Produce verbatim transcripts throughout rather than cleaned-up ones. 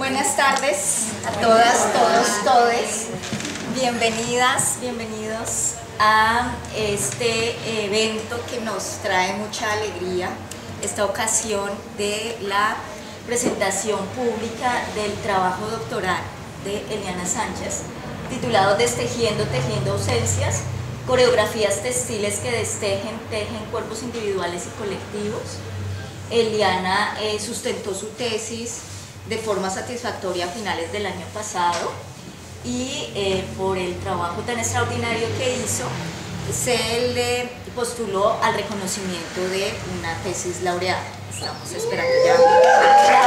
Buenas tardes a todas, todos, todes. Bienvenidas, bienvenidos a este evento que nos trae mucha alegría, esta ocasión de la presentación pública del trabajo doctoral de Eliana Sánchez, titulado Destejiendo, tejiendo ausencias, coreografías textiles que destejen, tejen cuerpos individuales y colectivos. Eliana eh, sustentó su tesis de forma satisfactoria a finales del año pasado y eh, por el trabajo tan extraordinario que hizo se le postuló al reconocimiento de una tesis laureada. Estamos esperando ya la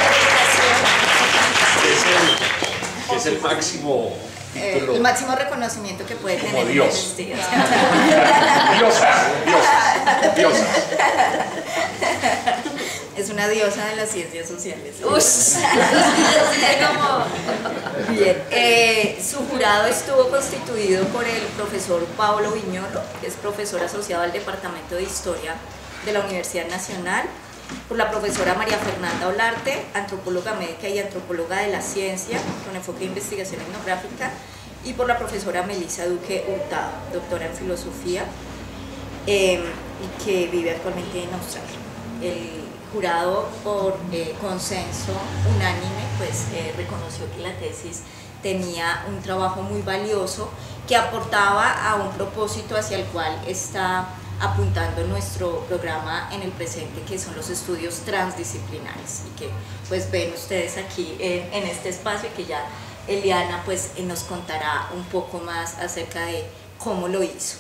es el, es el máximo eh, el máximo reconocimiento que puede como tener Dios. Dios. Diosa, diosa, diosa. Es una diosa de las ciencias sociales. Ush. Bien. Eh, su jurado estuvo constituido por el profesor Pablo Viñolo, que es profesor asociado al Departamento de Historia de la Universidad Nacional, por la profesora María Fernanda Olarte, antropóloga médica y antropóloga de la ciencia, con enfoque de investigación etnográfica, y por la profesora Melissa Duque Hurtado, doctora en filosofía, eh, y que vive actualmente en Australia. El jurado, por eh, consenso unánime, pues eh, reconoció que la tesis tenía un trabajo muy valioso que aportaba a un propósito hacia el cual está apuntando nuestro programa en el presente, que son los estudios transdisciplinares, y que pues ven ustedes aquí en, en este espacio, que ya Eliana pues eh, nos contará un poco más acerca de cómo lo hizo.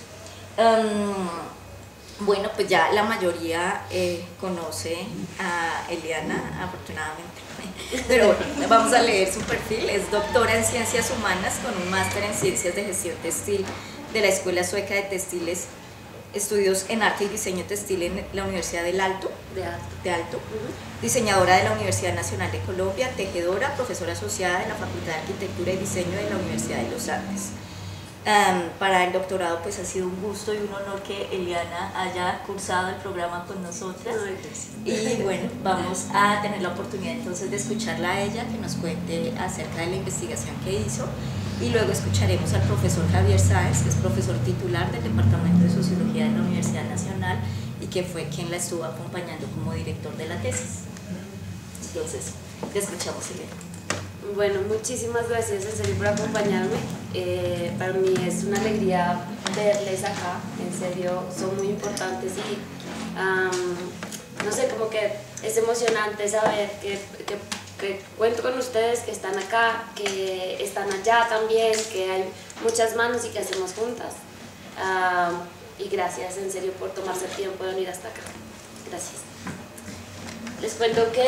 Um, Bueno, pues ya la mayoría eh, conoce a Eliana, afortunadamente, pero bueno, vamos a leer su perfil. Es doctora en Ciencias Humanas con un máster en Ciencias de Gestión Textil de la Escuela Sueca de Textiles, estudios en Arte y Diseño Textil en la Universidad del Alto, De Alto. de Alto. Uh-huh. Diseñadora de la Universidad Nacional de Colombia, tejedora, profesora asociada de la Facultad de Arquitectura y Diseño de la Universidad de los Andes. Um, para el doctorado pues ha sido un gusto y un honor que Eliana haya cursado el programa con nosotras. Y bueno, vamos a tener la oportunidad entonces de escucharla a ella, que nos cuente acerca de la investigación que hizo, y luego escucharemos al profesor Javier Sáenz, que es profesor titular del Departamento de Sociología de la Universidad Nacional y que fue quien la estuvo acompañando como director de la tesis. Entonces, te escuchamos, Eliana. Bueno, muchísimas gracias en serio por acompañarme. Eh, para mí es una alegría verles acá, en serio, son muy importantes y um, no sé, como que es emocionante saber que, que, que cuento con ustedes, que están acá, que están allá también, que hay muchas manos y que hacemos juntas. Um, y gracias en serio por tomarse el tiempo de venir hasta acá. Gracias. Les cuento que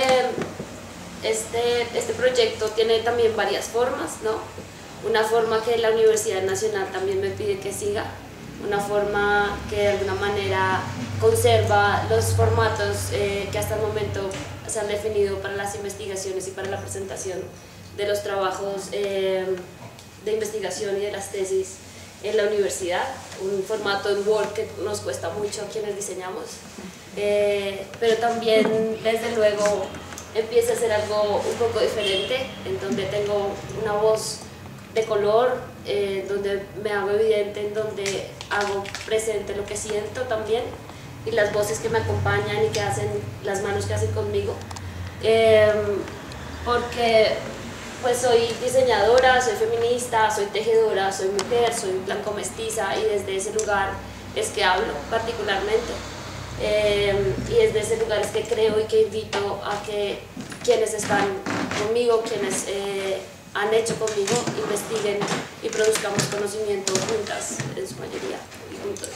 Este, este proyecto tiene también varias formas, ¿no? Una forma que la Universidad Nacional también me pide que siga, una forma que de alguna manera conserva los formatos eh, que hasta el momento se han definido para las investigaciones y para la presentación de los trabajos eh, de investigación y de las tesis en la universidad, un formato en Word que nos cuesta mucho a quienes diseñamos, eh, pero también desde luego empieza a ser algo un poco diferente, en donde tengo una voz de color, eh, donde me hago evidente, en donde hago presente lo que siento también, y las voces que me acompañan y que hacen, las manos que hacen conmigo, eh, porque pues soy diseñadora, soy feminista, soy tejedora, soy mujer, soy blanco mestiza, y desde ese lugar es que hablo particularmente. Eh, y desde ese lugar es que creo y que invito a que quienes están conmigo, quienes eh, han hecho conmigo, investiguen y produzcamos conocimiento juntas, en su mayoría, y juntos.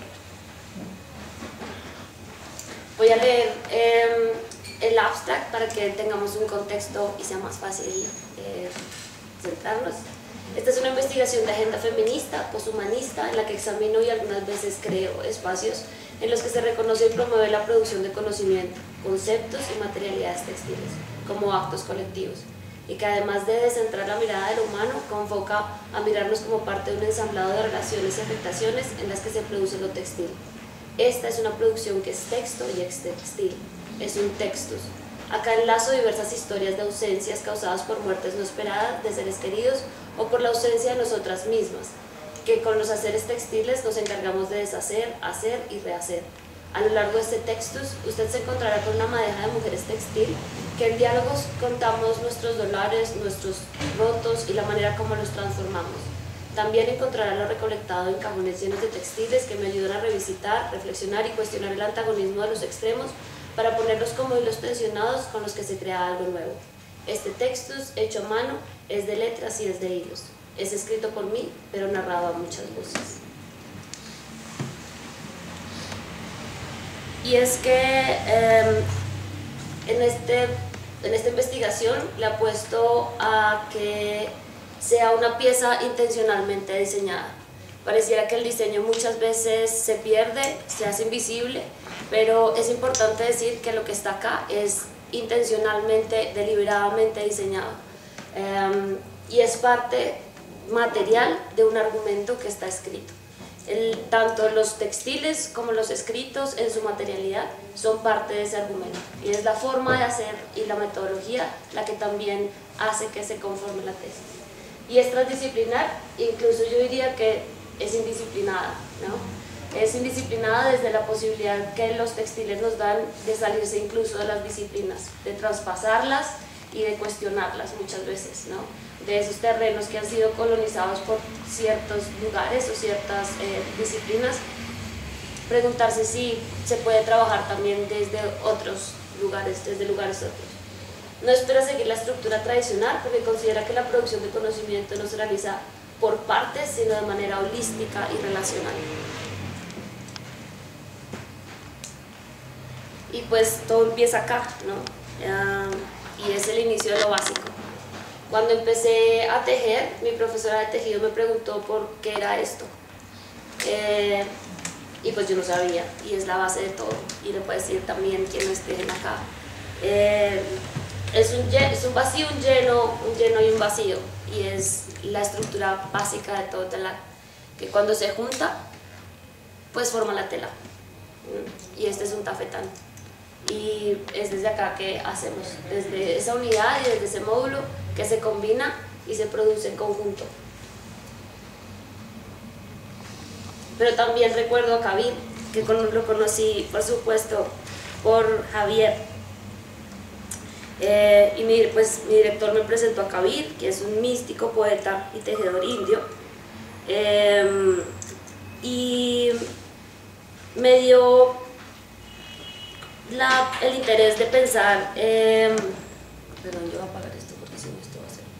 Voy a leer eh, el abstract para que tengamos un contexto y sea más fácil eh, centrarnos. Esta es una investigación de agenda feminista, poshumanista, en la que examino y algunas veces creo espacios en los que se reconoce y promueve la producción de conocimiento, conceptos y materialidades textiles como actos colectivos, y que además de descentrar la mirada de lo humano, convoca a mirarnos como parte de un ensamblado de relaciones y afectaciones en las que se produce lo textil. Esta es una producción que es texto y ex textil, es un textus, Acá enlazo diversas historias de ausencias causadas por muertes no esperadas de seres queridos o por la ausencia de nosotras mismas, que con los haceres textiles nos encargamos de deshacer, hacer y rehacer. A lo largo de este textus, usted se encontrará con una madeja de mujeres textil, que en diálogos contamos nuestros dolores, nuestros rotos y la manera como los transformamos. También encontrará lo recolectado en cajones llenos de textiles que me ayudan a revisitar, reflexionar y cuestionar el antagonismo de los extremos para ponerlos como hilos tensionados con los que se crea algo nuevo. Este textus, hecho a mano, es de letras y es de hilos. Es escrito por mí, pero narrado a muchas voces. Y es que eh, en, este, en esta investigación le apuesto a que sea una pieza intencionalmente diseñada. Pareciera que el diseño muchas veces se pierde, se hace invisible, pero es importante decir que lo que está acá es intencionalmente, deliberadamente diseñado. Eh, y es parte material de un argumento que está escrito. El, tanto los textiles como los escritos en su materialidad son parte de ese argumento, y es la forma de hacer y la metodología la que también hace que se conforme la tesis. Y es transdisciplinar, incluso yo diría que es indisciplinada, ¿no? Es indisciplinada desde la posibilidad que los textiles nos dan de salirse incluso de las disciplinas, de traspasarlas y de cuestionarlas muchas veces, ¿no? De esos terrenos que han sido colonizados por ciertos lugares o ciertas eh, disciplinas, preguntarse si se puede trabajar también desde otros lugares, desde lugares otros. No espera seguir la estructura tradicional porque considera que la producción de conocimiento no se realiza por partes, sino de manera holística y relacional. Y pues todo empieza acá, ¿no? Uh, y es el inicio de lo básico. Cuando empecé a tejer, mi profesora de tejido me preguntó por qué era esto. Eh, y pues yo no sabía, y es la base de todo. Y le puedo decir también quienes tejen acá. Eh, es, un, es un vacío, un lleno, un lleno y un vacío. Y es la estructura básica de todo telar, que cuando se junta, pues forma la tela. Y este es un tafetán. Y es desde acá que hacemos, desde esa unidad y desde ese módulo que se combina y se produce en conjunto. Pero también recuerdo a Kabir, que lo conocí por supuesto por Javier. Eh, y mi, pues, mi director me presentó a Kabir, que es un místico, poeta y tejedor indio. Eh, y me dio La, el interés de pensar, eh, perdón, yo voy a apagar esto porque si no esto va a ser.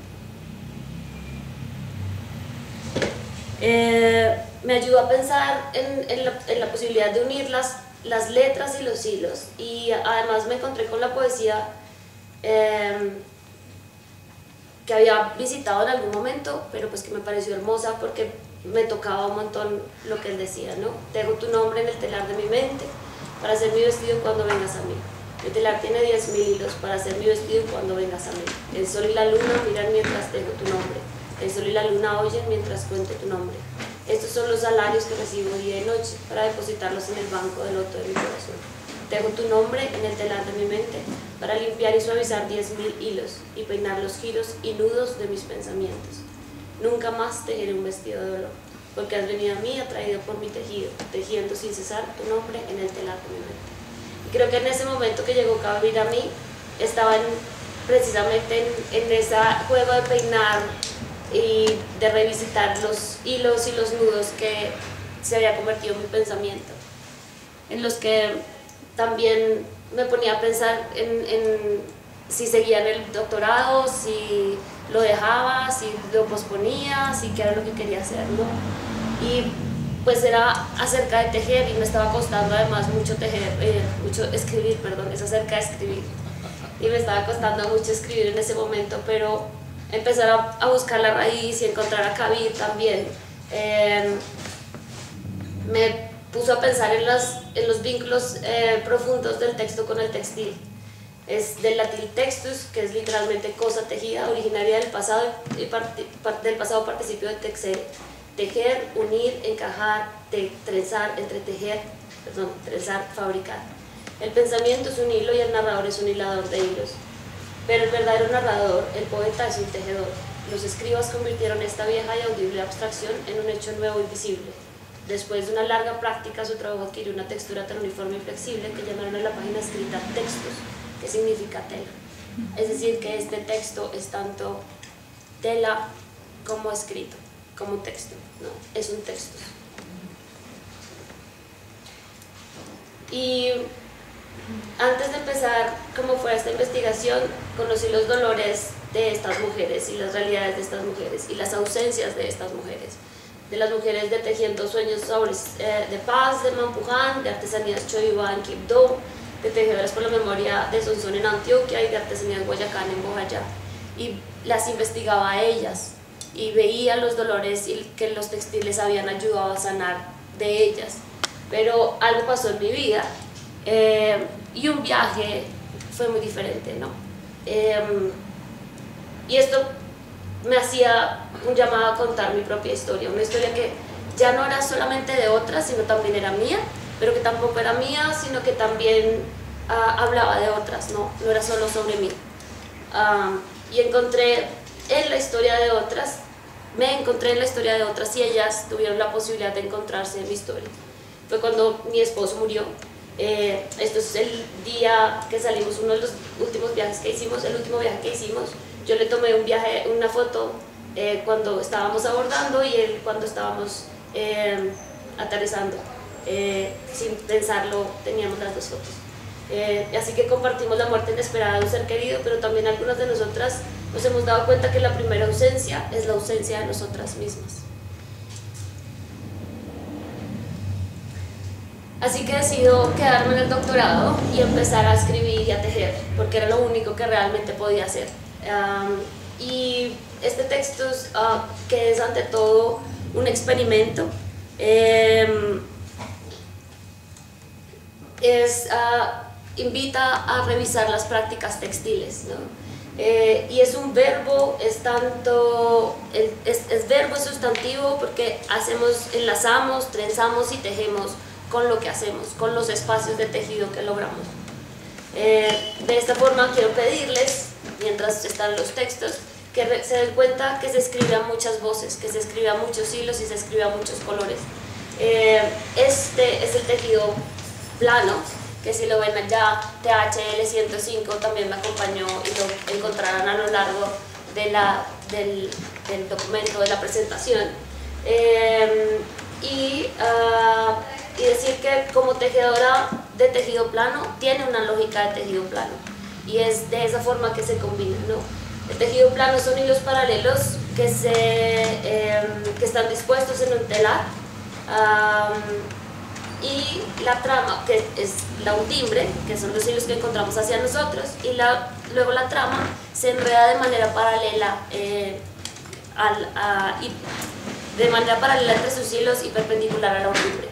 Eh, me ayudó a pensar en, en, la, en la posibilidad de unir las, las letras y los hilos, y además me encontré con la poesía eh, que había visitado en algún momento, pero pues que me pareció hermosa porque me tocaba un montón lo que él decía, ¿no? Dejo tu nombre en el telar de mi mente para hacer mi vestido cuando vengas a mí. El telar tiene diez mil hilos para hacer mi vestido cuando vengas a mí. El sol y la luna miran mientras dejo tu nombre. El sol y la luna oyen mientras cuento tu nombre. Estos son los salarios que recibo día y noche para depositarlos en el banco del loto de mi corazón. Dejo tu nombre en el telar de mi mente para limpiar y suavizar diez mil hilos y peinar los giros y nudos de mis pensamientos. Nunca más tejeré un vestido de dolor, porque has venido a mí atraído por mi tejido, tejiendo sin cesar tu nombre en el telar de mi mente. Y creo que en ese momento que llegó Kabir a mí, estaba en, precisamente en, en ese juego de peinar y de revisitar los hilos y los nudos que se había convertido en mi pensamiento, en los que también me ponía a pensar en, en si seguía en el doctorado, si lo dejaba, si lo posponía, si qué era lo que quería hacer, ¿no? Y pues era acerca de tejer y me estaba costando además mucho tejer, eh, mucho escribir, perdón, es acerca de escribir. Y me estaba costando mucho escribir en ese momento, pero empezar a, a buscar la raíz y encontrar a Kabir también eh, me puso a pensar en, las, en los vínculos eh, profundos del texto con el textil. Es del latín textus, que es literalmente cosa tejida, originaria del pasado, y parte, parte del pasado participio de texere. Tejer, unir, encajar, te, trenzar, entretejer, perdón, trenzar, fabricar. El pensamiento es un hilo y el narrador es un hilador de hilos. Pero el verdadero narrador, el poeta, es un tejedor. Los escribas convirtieron esta vieja y audible abstracción en un hecho nuevo y visible. Después de una larga práctica, su trabajo adquirió una textura tan uniforme y flexible que llamaron a la página escrita textos, que significa tela. Es decir, que este texto es tanto tela como escrito, como texto, ¿no? Es un texto. Y antes de empezar cómo fue esta investigación, conocí los dolores de estas mujeres y las realidades de estas mujeres y las ausencias de estas mujeres. De las mujeres de Tejiendo Sueños eh, de Paz, de Mampuján, de Artesanías Choiva en Quibdó, de Tejedoras por la Memoria de Sonsón en Antioquia y de Artesanías Guayacán en Bojayá. Y las investigaba a ellas y veía los dolores y que los textiles habían ayudado a sanar de ellas. Pero algo pasó en mi vida eh, y un viaje fue muy diferente, ¿no? Eh, y esto me hacía un llamado a contar mi propia historia, una historia que ya no era solamente de otras, sino también era mía, pero que tampoco era mía, sino que también uh, hablaba de otras, ¿no? No era solo sobre mí. Uh, y encontré en la historia de otras, me encontré en la historia de otras y ellas tuvieron la posibilidad de encontrarse en mi historia. Fue cuando mi esposo murió. Eh, esto es el día que salimos, uno de los últimos viajes que hicimos, el último viaje que hicimos. Yo le tomé un viaje, una foto eh, cuando estábamos abordando y él cuando estábamos eh, aterrizando. Eh, sin pensarlo, teníamos las dos fotos. Eh, así que compartimos la muerte inesperada de un ser querido, pero también algunas de nosotras nos hemos dado cuenta que la primera ausencia es la ausencia de nosotras mismas. Así que decido quedarme en el doctorado y empezar a escribir y a tejer, porque era lo único que realmente podía hacer. Um, y este texto, uh, que es ante todo un experimento, eh, es, uh, invita a revisar las prácticas textiles, ¿no? Eh, y es un verbo, es tanto, es, es verbo, es sustantivo, porque hacemos, enlazamos, trenzamos y tejemos con lo que hacemos, con los espacios de tejido que logramos. Eh, de esta forma quiero pedirles, mientras están los textos, que se den cuenta que se escribe a muchas voces, que se escribe a muchos hilos y se escribe a muchos colores. Eh, este es el tejido plano, que si lo ven allá, T H L ciento cinco también me acompañó y lo encontrarán a lo largo de la, del, del documento, de la presentación. Eh, y, uh, y decir que como tejedora de tejido plano, tiene una lógica de tejido plano. Y es de esa forma que se combina, ¿no? El tejido plano son hilos paralelos que, se, eh, que están dispuestos en un telar. Um, y la trama, que es la un timbre, que son los hilos que encontramos hacia nosotros, y la, luego la trama se enreda de manera paralela eh, al, a, y de manera paralela entre sus hilos y perpendicular a la un timbre.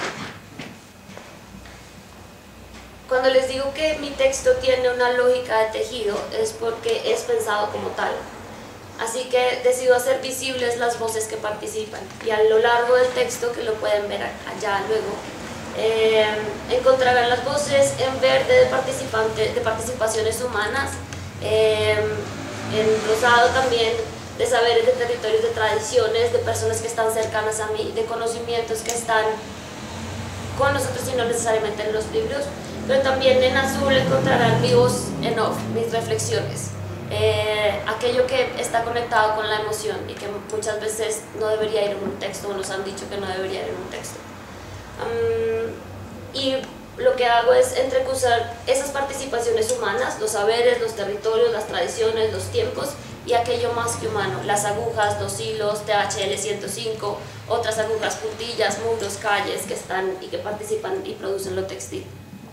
Cuando les digo que mi texto tiene una lógica de tejido, es porque es pensado como tal. Así que decido hacer visibles las voces que participan, y a lo largo del texto, que lo pueden ver allá luego, eh, encontrarán las voces en verde de, participantes, de participaciones humanas, eh, en rosado también de saberes, de territorios, de tradiciones, de personas que están cercanas a mí, de conocimientos que están con nosotros y no necesariamente en los libros, pero también en azul encontrarán mi voz en off, mis reflexiones. Eh, aquello que está conectado con la emoción y que muchas veces no debería ir en un texto, o nos han dicho que no debería ir en un texto. Um, y lo que hago es entrecruzar esas participaciones humanas, los saberes, los territorios, las tradiciones, los tiempos, y aquello más que humano, las agujas, los hilos, T H L ciento cinco, otras agujas, puntillas, muros, calles que están y que participan y producen lo textil.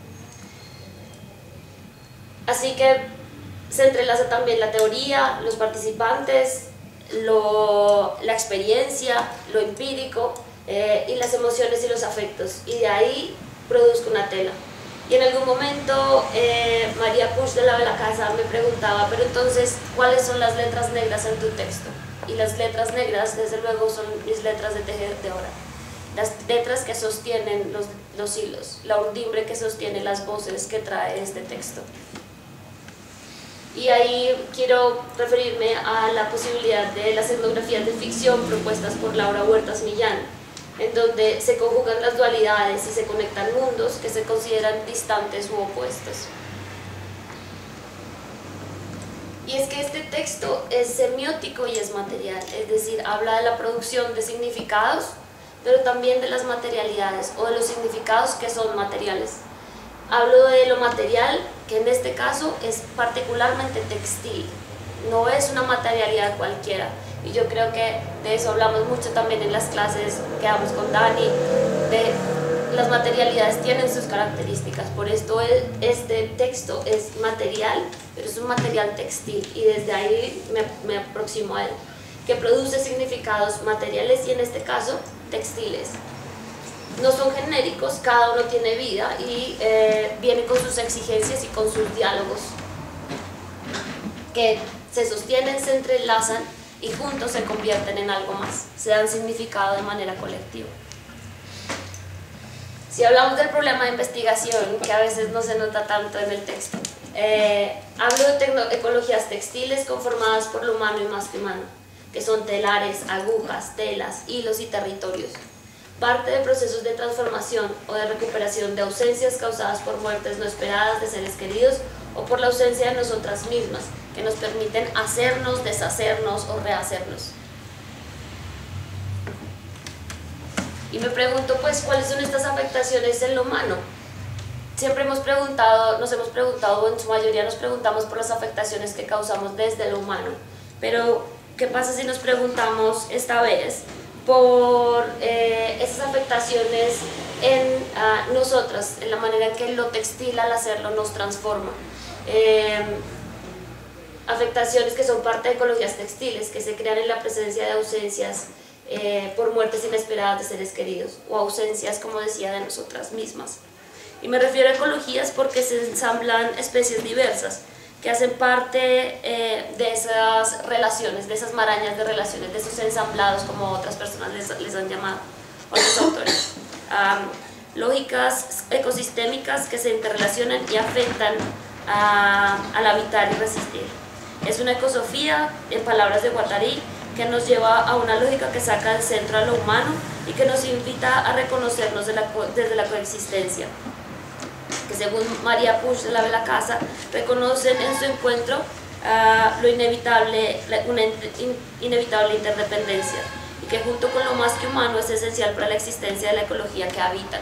Así que se entrelaza también la teoría, los participantes, lo, la experiencia, lo empírico eh, y las emociones y los afectos, y de ahí produzco una tela. Y en algún momento eh, María Puig de la Casa me preguntaba, pero entonces, ¿cuáles son las letras negras en tu texto? Y las letras negras, desde luego, son mis letras de tejedora. las letras que sostienen los, los hilos, la urdimbre que sostiene las voces que trae este texto. Y ahí quiero referirme a la posibilidad de las etnografías de ficción propuestas por Laura Huertas Millán, en donde se conjugan las dualidades y se conectan mundos que se consideran distantes u opuestos. Y es que este texto es semiótico y es material, es decir, habla de la producción de significados, pero también de las materialidades o de los significados que son materiales. Hablo de lo material, que en este caso es particularmente textil, no es una materialidad cualquiera. Y yo creo que de eso hablamos mucho también en las clases que damos con Dani, de las materialidades tienen sus características, por esto este texto es material, pero es un material textil, y desde ahí me, me aproximo a él, que produce significados materiales y en este caso textiles. No son genéricos, cada uno tiene vida y eh, viene con sus exigencias y con sus diálogos que se sostienen, se entrelazan y juntos se convierten en algo más, se dan significado de manera colectiva. Si hablamos del problema de investigación, que a veces no se nota tanto en el texto, eh, hablo de ecologías textiles conformadas por lo humano y más que humano, que son telares, agujas, telas, hilos y territorios. Parte de procesos de transformación o de recuperación de ausencias causadas por muertes no esperadas de seres queridos o por la ausencia de nosotras mismas, que nos permiten hacernos, deshacernos o rehacernos. Y me pregunto, pues, ¿cuáles son estas afectaciones en lo humano? Siempre hemos preguntado, nos hemos preguntado, o en su mayoría nos preguntamos por las afectaciones que causamos desde lo humano, pero ¿qué pasa si nos preguntamos esta vez por eh, esas afectaciones en uh, nosotras, en la manera en que lo textil al hacerlo nos transforma? Eh, afectaciones que son parte de ecologías textiles, que se crean en la presencia de ausencias eh, por muertes inesperadas de seres queridos, o ausencias, como decía, de nosotras mismas. Y me refiero a ecologías porque se ensamblan especies diversas, que hacen parte eh, de esas relaciones, de esas marañas de relaciones, de esos ensamblados, como otras personas les, les han llamado, otros autores. Um, lógicas ecosistémicas que se interrelacionan y afectan a, al habitar y resistir. Es una ecosofía, en palabras de Guattari, que nos lleva a una lógica que saca del centro a lo humano y que nos invita a reconocernos de la, desde la coexistencia, que según María Puig de la Belacasa reconocen en su encuentro uh, lo inevitable, una in, inevitable interdependencia, y que junto con lo más que humano es esencial para la existencia de la ecología que habitan.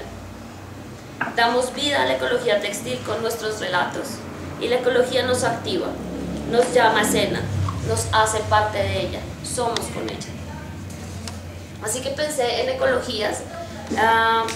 Damos vida a la ecología textil con nuestros relatos, y la ecología nos activa, nos llama a escena, nos hace parte de ella, somos con ella. Así que pensé en ecologías uh,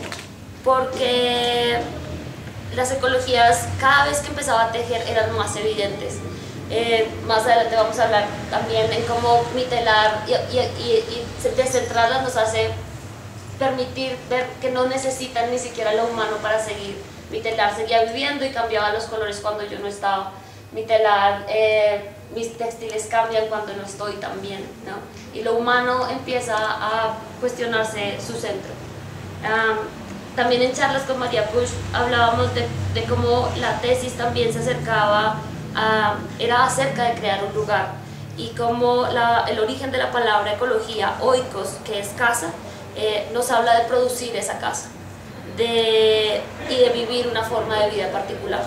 porque las ecologías, cada vez que empezaba a tejer, eran más evidentes. Eh, más adelante vamos a hablar también en cómo mi telar y, y, y, y descentrarlas nos hace permitir ver que no necesitan ni siquiera lo humano para seguir. Mi telar seguía viviendo y cambiaba los colores cuando yo no estaba. Mi telar, eh, mis textiles cambian cuando no estoy también, ¿no? Y lo humano empieza a cuestionarse su centro. Um, También en charlas con María Puig hablábamos de, de cómo la tesis también se acercaba a, era acerca de crear un lugar, y cómo la, el origen de la palabra ecología, oikos, que es casa, eh, nos habla de producir esa casa de, y de vivir una forma de vida particular.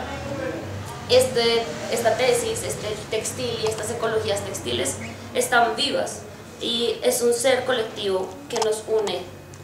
Este, esta tesis, este textil y estas ecologías textiles están vivas y es un ser colectivo que nos une.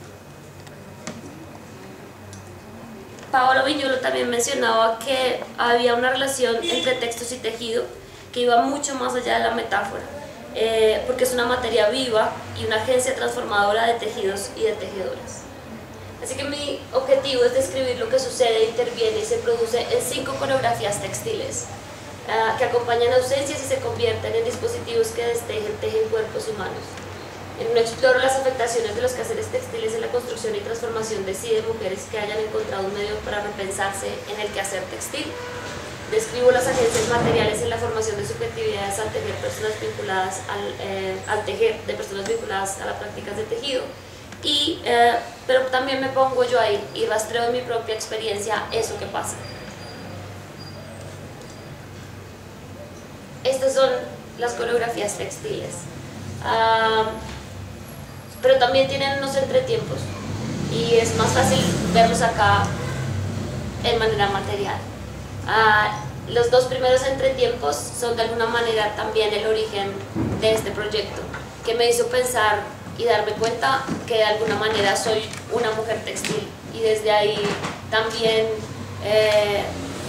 Paolo Viñolo también mencionaba que había una relación entre textos y tejido que iba mucho más allá de la metáfora, eh, porque es una materia viva y una agencia transformadora de tejidos y de tejedoras. Así que mi objetivo es describir lo que sucede, interviene y se produce en cinco coreografías textiles uh, que acompañan ausencias y se convierten en dispositivos que destejen, tejen cuerpos humanos. En un exploro las afectaciones de los quehaceres textiles en la construcción y transformación de sí de mujeres que hayan encontrado un medio para repensarse en el quehacer textil. Describo las agencias materiales en la formación de subjetividades al tejer personas vinculadas al, eh, al tejer de personas vinculadas a las prácticas de tejido. y, eh, pero también me pongo yo ahí y rastreo en mi propia experiencia eso que pasa. Estas son las coreografías textiles, uh, pero también tienen unos entretiempos y es más fácil verlos acá en manera material. Uh, los dos primeros entretiempos son de alguna manera también el origen de este proyecto, que me hizo pensar y darme cuenta que de alguna manera soy una mujer textil, y desde ahí también eh,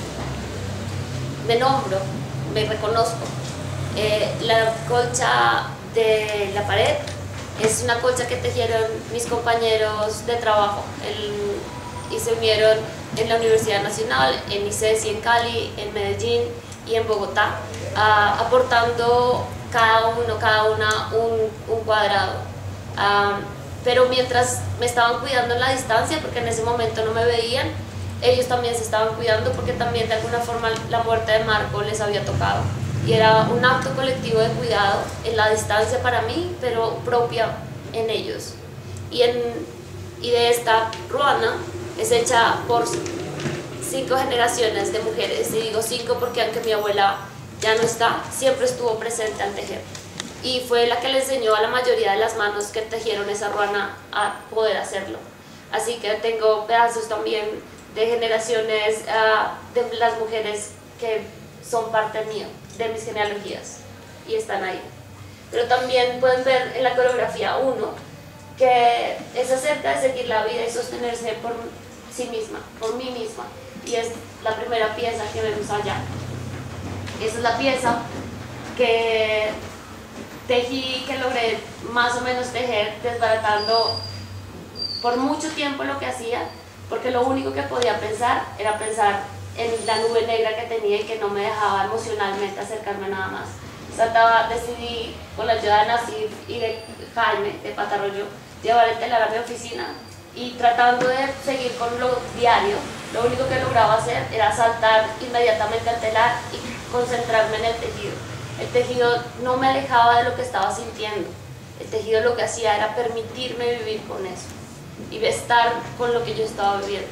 me nombro, me reconozco. Eh, la colcha de la pared es una colcha que tejieron mis compañeros de trabajo el, y se unieron en la Universidad Nacional, en ICESI en Cali, en Medellín y en Bogotá, uh, aportando cada uno, cada una un, un cuadrado. Um, pero mientras me estaban cuidando en la distancia, porque en ese momento no me veían, ellos también se estaban cuidando porque también de alguna forma la muerte de Marco les había tocado. Y era un acto colectivo de cuidado en la distancia para mí, pero propia en ellos. Y, en, y de esta ruana es hecha por cinco generaciones de mujeres, y digo cinco porque aunque mi abuela ya no está, siempre estuvo presente al tejer. Y fue la que le enseñó a la mayoría de las manos que tejieron esa ruana a poder hacerlo. Así que tengo pedazos también de generaciones uh, de las mujeres que son parte mío, de mis genealogías, y están ahí. Pero también pueden ver en la coreografía uno que es acerca de seguir la vida y sostenerse por sí misma, por mí misma, y es la primera pieza que vemos allá. Esa es la pieza que tejí, que logré más o menos tejer desbaratando por mucho tiempo lo que hacía, porque lo único que podía pensar era pensar en la nube negra que tenía y que no me dejaba emocionalmente acercarme a nada más. Trataba, decidí, con la ayuda de Nasif y de Jaime, de Patarroyo, llevar el telar a mi oficina, y tratando de seguir con lo diario, lo único que lograba hacer era saltar inmediatamente al telar y concentrarme en el tejido. El tejido no me alejaba de lo que estaba sintiendo, el tejido lo que hacía era permitirme vivir con eso y estar con lo que yo estaba viviendo.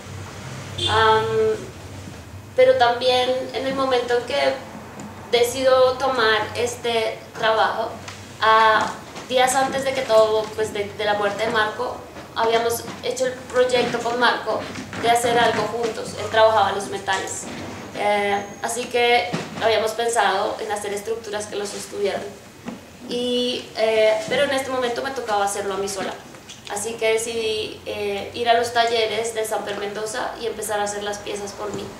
Um, pero también en el momento en que decido tomar este trabajo, uh, días antes de que todo, pues de, de la muerte de Marco, habíamos hecho el proyecto con Marco de hacer algo juntos. Él trabajaba los metales, eh, así que habíamos pensado en hacer estructuras que los sostuvieran, y, eh, pero en este momento me tocaba hacerlo a mí sola, así que decidí eh, ir a los talleres de Samper Mendoza y empezar a hacer las piezas por mí.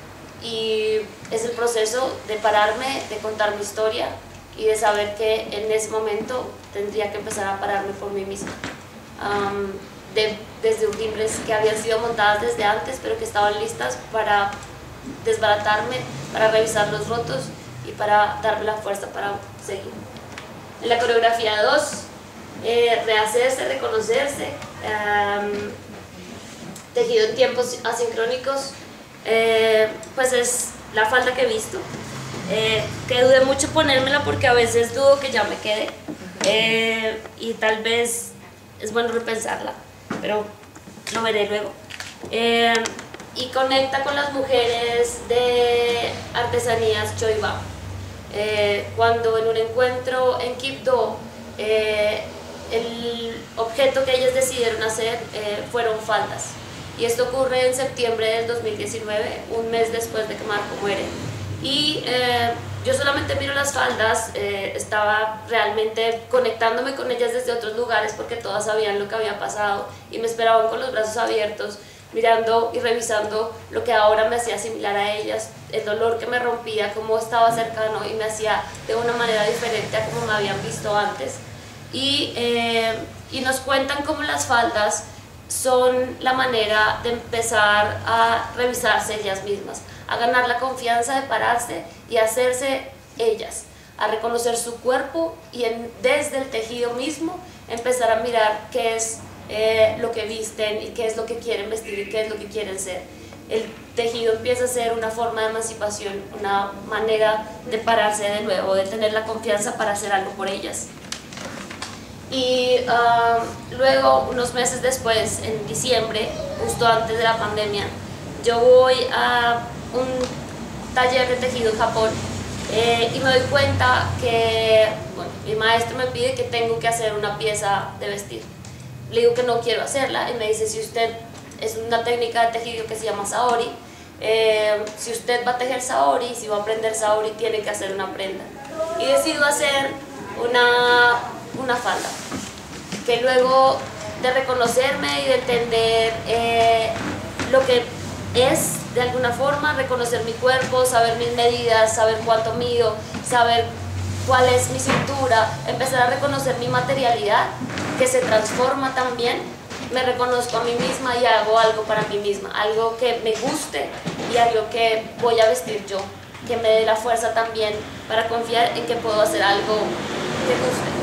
Y es el proceso de pararme, de contar mi historia y de saber que en ese momento tendría que empezar a pararme por mí misma. Um, de, desde timbres que habían sido montadas desde antes, pero que estaban listas para desbaratarme, para revisar los rotos y para darme la fuerza para seguir. En la coreografía dos, eh, rehacerse, reconocerse, um, tejido en tiempos asincrónicos, eh, pues es la falda que he visto, eh, que dudé mucho ponérmela porque a veces dudo que ya me quede, eh, y tal vez es bueno repensarla, pero lo veré luego. Eh, y conecta con las mujeres de artesanías Choiba. Eh, cuando en un encuentro en Quibdó, eh, el objeto que ellas decidieron hacer eh, fueron faldas. Y esto ocurre en septiembre del dos mil diecinueve, un mes después de que Marco muere. Y eh, yo solamente miro las faldas, eh, estaba realmente conectándome con ellas desde otros lugares porque todas sabían lo que había pasado y me esperaban con los brazos abiertos, mirando y revisando lo que ahora me hacía similar a ellas, el dolor que me rompía, cómo estaba cercano y me hacía de una manera diferente a como me habían visto antes. Y, eh, y nos cuentan cómo las faldas son la manera de empezar a revisarse ellas mismas, a ganar la confianza de pararse y hacerse ellas, a reconocer su cuerpo y en, desde el tejido mismo empezar a mirar qué es eh, lo que visten y qué es lo que quieren vestir y qué es lo que quieren ser. El tejido empieza a ser una forma de emancipación, una manera de pararse de nuevo, de tener la confianza para hacer algo por ellas. Y uh, luego, unos meses después, en diciembre, justo antes de la pandemia, yo voy a un taller de tejido en Japón eh, y me doy cuenta que bueno, mi maestro me pide que tengo que hacer una pieza de vestir. Le digo que no quiero hacerla y me dice, si usted, es una técnica de tejido que se llama Saori, eh, si usted va a tejer Saori, si va a aprender Saori, tiene que hacer una prenda. Y decido hacer una, una falda, que luego de reconocerme y de entender eh, lo que es de alguna forma, reconocer mi cuerpo, saber mis medidas, saber cuánto mido, saber cuál es mi cintura, empezar a reconocer mi materialidad, que se transforma también, me reconozco a mí misma y hago algo para mí misma, algo que me guste y algo que voy a vestir yo, que me dé la fuerza también para confiar en que puedo hacer algo que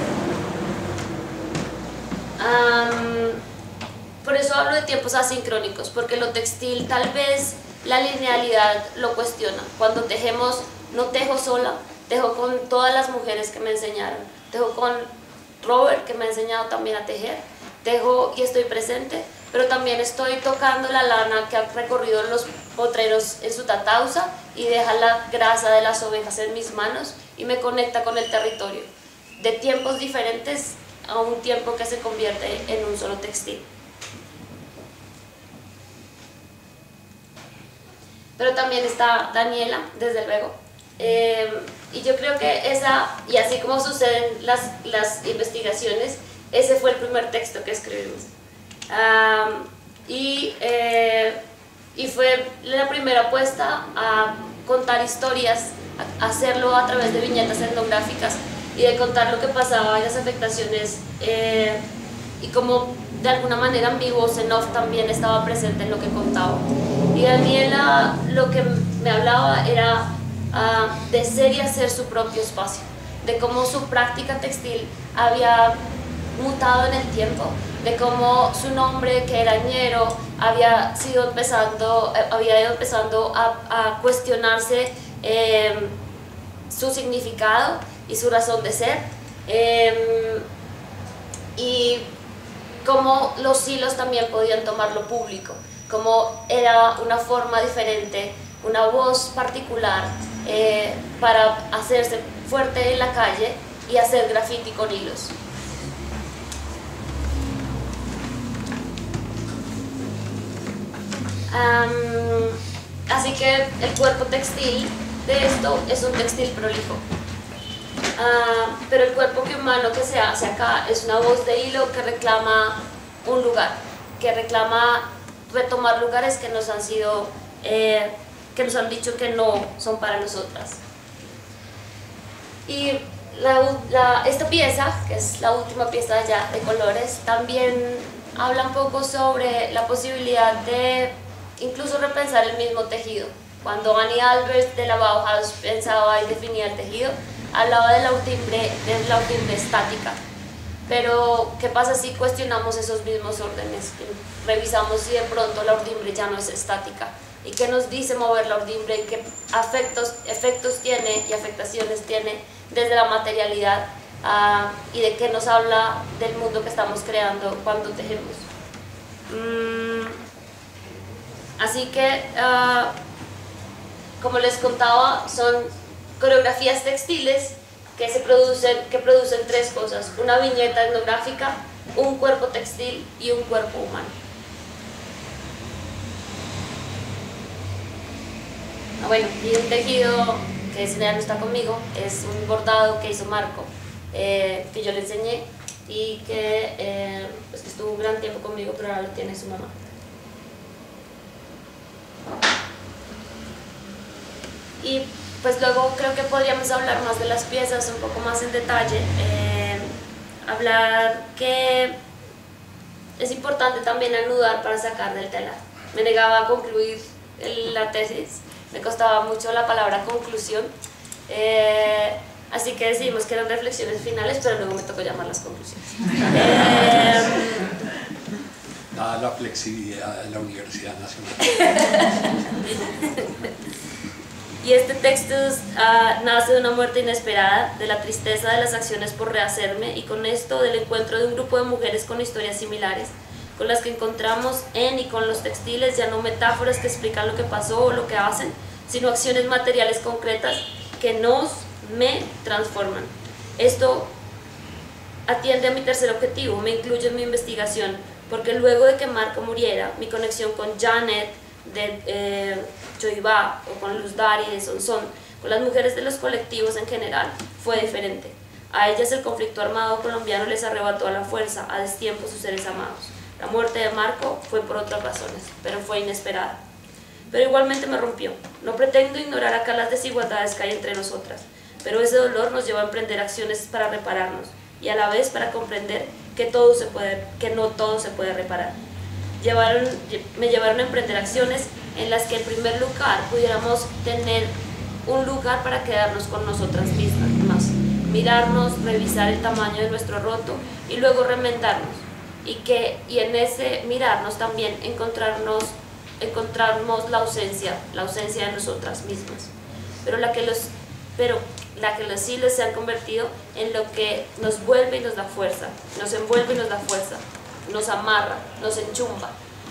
guste. Um, por eso hablo de tiempos asincrónicos, porque lo textil tal vez la linealidad lo cuestiona. Cuando tejemos, no tejo sola, tejo con todas las mujeres que me enseñaron, tejo con Robert, que me ha enseñado también a tejer, tejo y estoy presente, pero también estoy tocando la lana que ha recorrido los potreros en su tatausa y deja la grasa de las ovejas en mis manos y me conecta con el territorio, de tiempos diferentes a un tiempo que se convierte en un solo textil. Pero también está Daniela, desde luego, eh, y yo creo que esa, y así como suceden las, las investigaciones, ese fue el primer texto que escribimos. Um, y, eh, y fue la primera apuesta a contar historias, a hacerlo a través de viñetas etnográficas y de contar lo que pasaba en las afectaciones eh, y como de alguna manera mi voz en off también estaba presente en lo que contaba. Y Daniela lo que me hablaba era uh, de ser y hacer su propio espacio, de cómo su práctica textil había mutado en el tiempo, de cómo su nombre, que era ñero, había, sido empezando, había ido empezando a, a cuestionarse eh, su significado y su razón de ser, eh, y cómo los hilos también podían tomar lo público, cómo era una forma diferente, una voz particular eh, para hacerse fuerte en la calle y hacer graffiti con hilos. Um, así que el cuerpo textil de esto es un textil prolijo. Uh, pero el cuerpo humano que se hace acá es una voz de hilo que reclama un lugar, que reclama retomar lugares que nos han sido, eh, que nos han dicho que no son para nosotras. Y la, la, esta pieza, que es la última pieza ya de colores, también habla un poco sobre la posibilidad de incluso repensar el mismo tejido. Cuando Annie Albers de la Bauhaus pensaba y definía el tejido, hablaba de la urtimbre, de la urtimbre estática. Pero, ¿qué pasa si cuestionamos esos mismos órdenes? Revisamos si de pronto la urdimbre ya no es estática. ¿Y qué nos dice mover la urdimbre? ¿Qué afectos, efectos tiene y afectaciones tiene desde la materialidad? Uh, ¿Y de qué nos habla del mundo que estamos creando cuando tejemos? Mm, así que, uh, como les contaba, son coreografías textiles que se producen, que producen tres cosas: una viñeta etnográfica, un cuerpo textil y un cuerpo humano. Ah, bueno, y un tejido que ese ya no está conmigo, es un bordado que hizo Marco, eh, que yo le enseñé y que, eh, pues que estuvo un gran tiempo conmigo, pero ahora lo tiene su mamá. Y pues luego creo que podríamos hablar más de las piezas un poco más en detalle, eh, hablar que es importante también anudar para sacar del telar. Me negaba a concluir el, la tesis, me costaba mucho la palabra conclusión, eh, así que decidimos que eran reflexiones finales, pero luego me tocó llamar las conclusiones. eh, Dada la flexibilidad de la Universidad Nacional. Y este texto uh, nace de una muerte inesperada, de la tristeza de las acciones por rehacerme y con esto del encuentro de un grupo de mujeres con historias similares, con las que encontramos en y con los textiles ya no metáforas que explican lo que pasó o lo que hacen, sino acciones materiales concretas que nos, me transforman. Esto atiende a mi tercer objetivo, me incluye en mi investigación, porque luego de que Marco muriera, mi conexión con Janet de eh, Choibá o con Luz Dari de Sonsón, con las mujeres de los colectivos en general, fue diferente. A ellas el conflicto armado colombiano les arrebató a la fuerza, a destiempo sus seres amados. La muerte de Marco fue por otras razones, pero fue inesperada. Pero igualmente me rompió. No pretendo ignorar acá las desigualdades que hay entre nosotras, pero ese dolor nos lleva a emprender acciones para repararnos y a la vez para comprender que, todo se puede, que no todo se puede reparar. Llevaron, me llevaron a emprender acciones en las que en primer lugar pudiéramos tener un lugar para quedarnos con nosotras mismas, más, mirarnos, revisar el tamaño de nuestro roto y luego remendarnos. Y, que, y en ese mirarnos también encontrarnos, encontrarnos la ausencia, la ausencia de nosotras mismas. Pero la que los, pero la que los hilos se han convertido en lo que nos vuelve y nos da fuerza, nos envuelve y nos da fuerza, nos amarra, nos enchumba,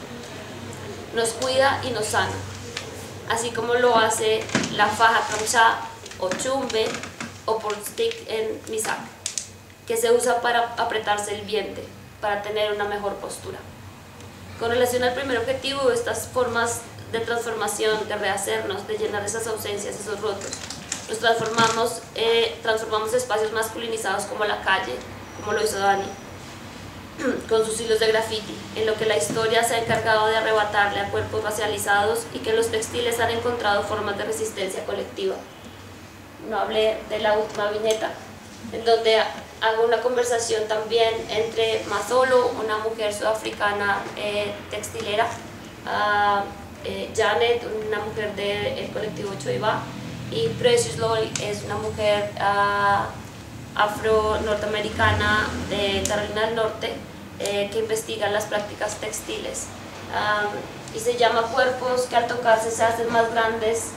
nos cuida y nos sana, así como lo hace la faja camchá o chumbe o por stick en misak, que se usa para apretarse el vientre, para tener una mejor postura. Con relación al primer objetivo, estas formas de transformación, de rehacernos, de llenar esas ausencias, esos rotos, nos transformamos, eh, transformamos espacios masculinizados como la calle, como lo hizo Dani, con sus hilos de graffiti, en lo que la historia se ha encargado de arrebatarle a cuerpos racializados y que los textiles han encontrado formas de resistencia colectiva. No hablé de la última viñeta, en donde hago una conversación también entre Mazolo, una mujer sudafricana eh, textilera, uh, eh, Janet, una mujer del colectivo Choibá, y Precious Loy es una mujer uh, afro-norteamericana de Carolina del Norte eh, que investiga las prácticas textiles. Um, y se llama Cuerpos que al tocarse se hacen más grandes,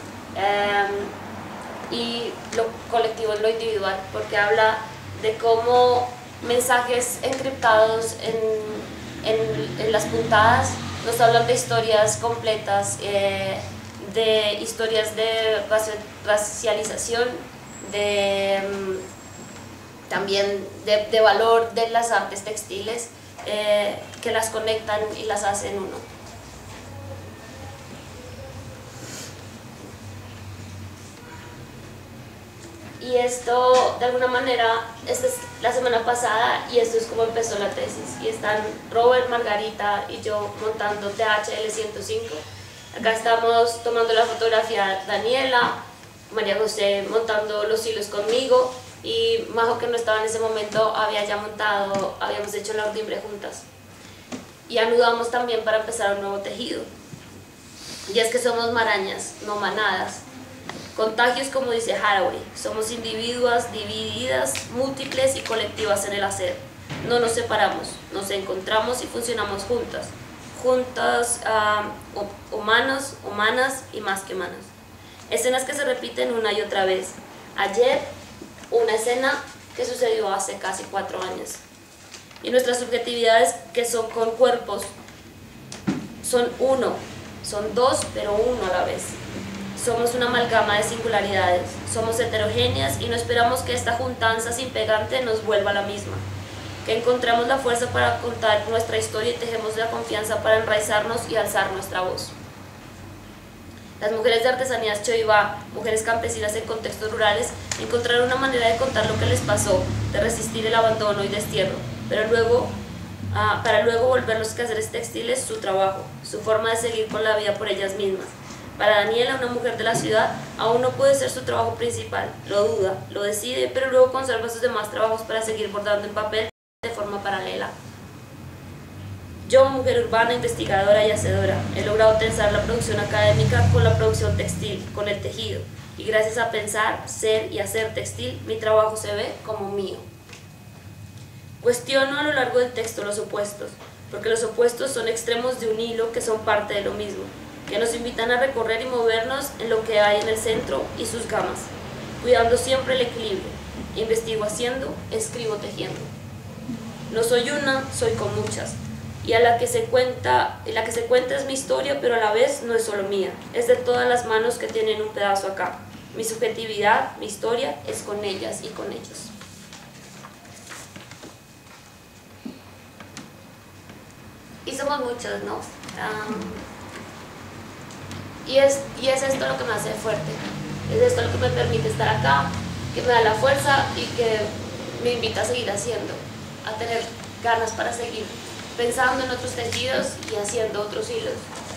um, y lo colectivo es lo individual, porque habla de cómo mensajes encriptados en, en, en las puntadas nos hablan de historias completas, eh, de historias de racialización, de um, también de, de valor de las artes textiles eh, que las conectan y las hacen uno. Y esto, de alguna manera, esta es la semana pasada y esto es como empezó la tesis. Y están Robert, Margarita y yo montando T H L ciento cinco. Acá estamos tomando la fotografía Daniela, María José montando los hilos conmigo, y Majo, que no estaba en ese momento, había ya montado, habíamos hecho la ordimbre juntas. Y anudamos también para empezar un nuevo tejido. Y es que somos marañas, no manadas. Contagios, como dice Haraway, somos individuas divididas, múltiples y colectivas en el hacer. No nos separamos, nos encontramos y funcionamos juntas. Juntas, uh, humanos, humanas y más que humanas. Escenas que se repiten una y otra vez. Ayer, una escena que sucedió hace casi cuatro años. Y nuestras subjetividades, que son con cuerpos, son uno, son dos, pero uno a la vez. Somos una amalgama de singularidades, somos heterogéneas y no esperamos que esta juntanza sin pegante nos vuelva la misma. Que encontramos la fuerza para contar nuestra historia y tejemos la confianza para enraizarnos y alzar nuestra voz. Las mujeres de artesanías Choibá, mujeres campesinas en contextos rurales, encontraron una manera de contar lo que les pasó, de resistir el abandono y destierro, pero luego, uh, para luego volver los quehaceres textiles su trabajo, su forma de seguir con la vida por ellas mismas. Para Daniela, una mujer de la ciudad, aún no puede ser su trabajo principal, lo duda, lo decide, pero luego conserva sus demás trabajos para seguir bordando en papel de forma paralela. Yo, mujer urbana, investigadora y hacedora, he logrado tensar la producción académica con la producción textil, con el tejido, y gracias a pensar, ser y hacer textil, mi trabajo se ve como mío. Cuestiono a lo largo del texto los opuestos, porque los opuestos son extremos de un hilo que son parte de lo mismo. que nos invitan a recorrer y movernos en lo que hay en el centro y sus gamas, cuidando siempre el equilibrio. Investigo haciendo, escribo tejiendo. No soy una, soy con muchas. Y a la que se cuenta, la que se cuenta es mi historia, pero a la vez no es solo mía, es de todas las manos que tienen un pedazo acá. Mi subjetividad, mi historia, es con ellas y con ellos. Y somos muchos, ¿no? Um, y, es, y es esto lo que me hace fuerte, es esto lo que me permite estar acá, que me da la fuerza y que me invita a seguir haciendo, a tener ganas para seguir pensando en otros tejidos y haciendo otros hilos.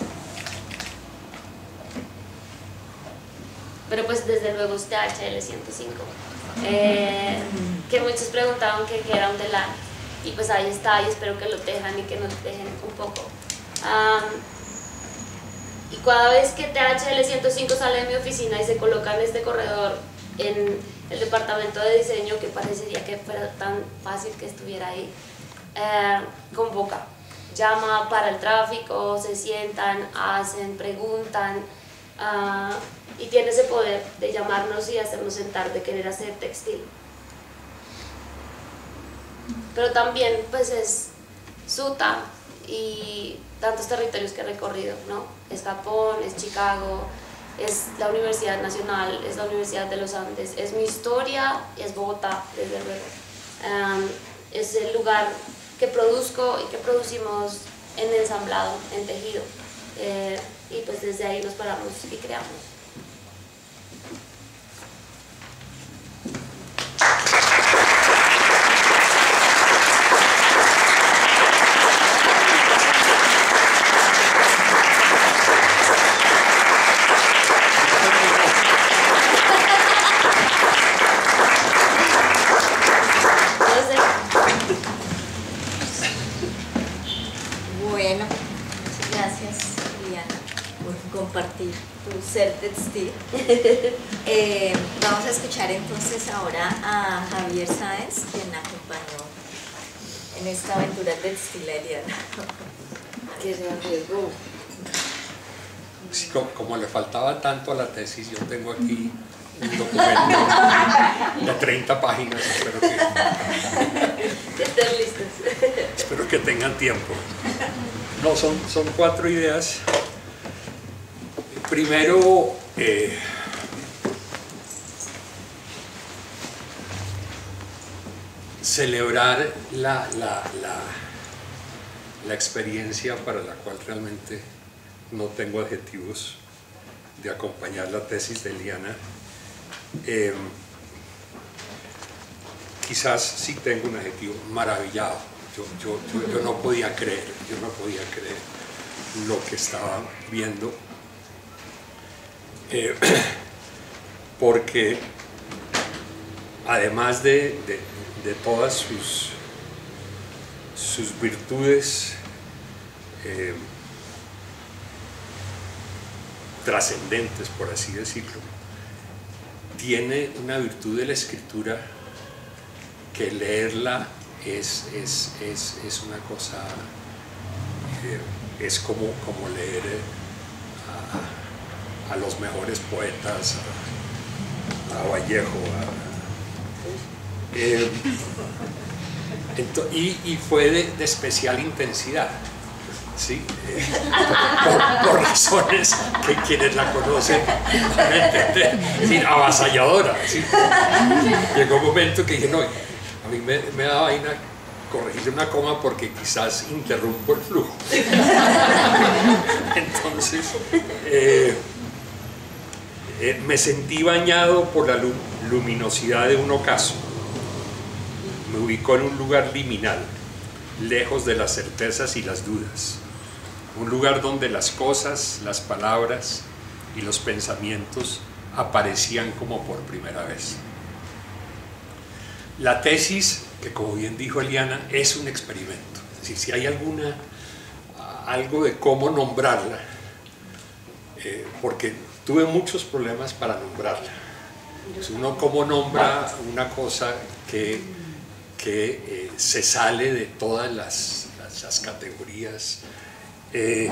Pero pues desde luego es T H L ciento cinco, eh, que muchos preguntaban que, que era un telar, y pues ahí está, y espero que lo tejan y que nos dejen un poco. Um, y cada vez que T H L ciento cinco sale de mi oficina y se coloca en este corredor en el departamento de diseño, que parecería que fuera tan fácil que estuviera ahí, eh, convoca, llama para el tráfico, se sientan, hacen, preguntan, uh, y tiene ese poder de llamarnos y hacernos sentar, de querer hacer textil. Pero también pues es Suta y tantos territorios que he recorrido, ¿no? Es Japón, es Chicago, es la Universidad Nacional, es la Universidad de los Andes, es mi historia, es Bogotá, desde luego. Um, es el lugar que produzco y que producimos en ensamblado, en tejido. Eh, y pues desde ahí nos paramos y creamos. Bueno, muchas gracias, Liliana, por compartir tu ser textil. eh, vamos a escuchar entonces ahora a Javier Sáenz, quien acompañó en esta aventura textil a Liliana. Que se arriesgó. Sí, como, como le faltaba tanto a la tesis, yo tengo aquí un documento de treinta páginas, espero que, Que estén listos. espero que tengan tiempo. No, son, son cuatro ideas. Primero, eh, celebrar la, la, la, la experiencia para la cual realmente no tengo adjetivos, de acompañar la tesis de Liliana. Eh, quizás sí tengo un adjetivo: maravillado. Yo, yo, yo, yo no podía creer, yo no podía creer lo que estaba viendo, eh, porque además de, de, de todas sus, sus virtudes eh, trascendentes, por así decirlo, tiene una virtud de la escritura que leerla es, es, es, es una cosa, eh, es como, como leer a, a los mejores poetas, a, a Vallejo, a, eh, ento, y, y fue de, de especial intensidad. Sí, eh, por, por razones que quienes la conocen van a entender, es decir, avasalladora. ¿Sí? Llegó un momento que dije, no, a mí me, me da vaina corregir una coma porque quizás interrumpo el flujo. Entonces, eh, eh, me sentí bañado por la luminosidad de un ocaso. Me ubicó en un lugar liminal, lejos de las certezas y las dudas. Un lugar donde las cosas, las palabras y los pensamientos aparecían como por primera vez. La tesis, que como bien dijo Eliana, es un experimento. Es decir, si hay alguna, algo de cómo nombrarla, eh, porque tuve muchos problemas para nombrarla. Entonces, uno cómo nombra una cosa que, que eh, se sale de todas las, las, las categorías. Eh,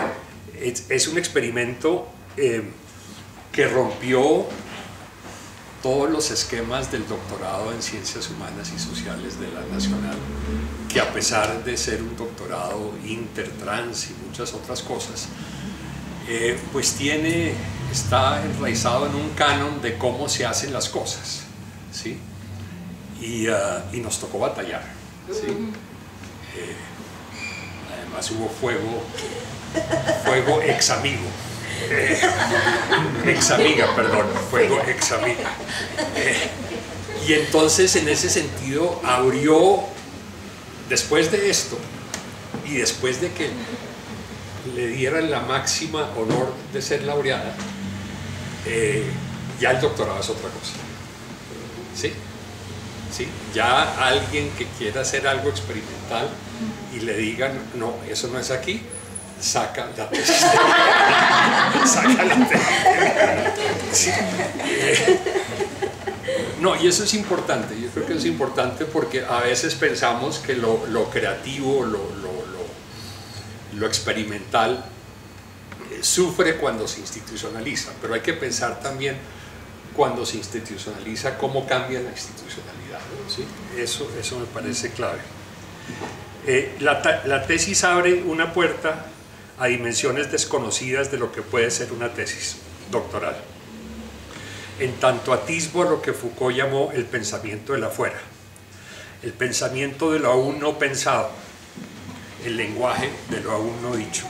Es, es un experimento eh, que rompió todos los esquemas del doctorado en Ciencias Humanas y Sociales de la Nacional, que a pesar de ser un doctorado intertrans y muchas otras cosas, eh, pues tiene, está enraizado en un canon de cómo se hacen las cosas, ¿sí? Y, uh, y nos tocó batallar, ¿sí? Eh, además hubo fuego, fuego ex amigo. Eh, ex amiga, perdón, fuego ex amiga. Eh, y entonces en ese sentido abrió, después de esto y después de que le dieran la máxima honor de ser laureada, eh, ya el doctorado es otra cosa. ¿Sí? ¿Sí? Ya alguien que quiera hacer algo experimental y le digan, no, eso no es aquí, saca la tesis. Saca la tesis. Sí. Eh, no, y eso es importante. Yo creo que es importante porque a veces pensamos que lo, lo creativo, lo, lo, lo, lo experimental eh, sufre cuando se institucionaliza, pero hay que pensar también cuando se institucionaliza cómo cambia la institucionalidad, ¿sí? Eso, eso me parece clave. Eh, la, la tesis abre una puerta a dimensiones desconocidas de lo que puede ser una tesis doctoral, en tanto atisbo a lo que Foucault llamó el pensamiento del afuera, el pensamiento de lo aún no pensado, el lenguaje de lo aún no dicho.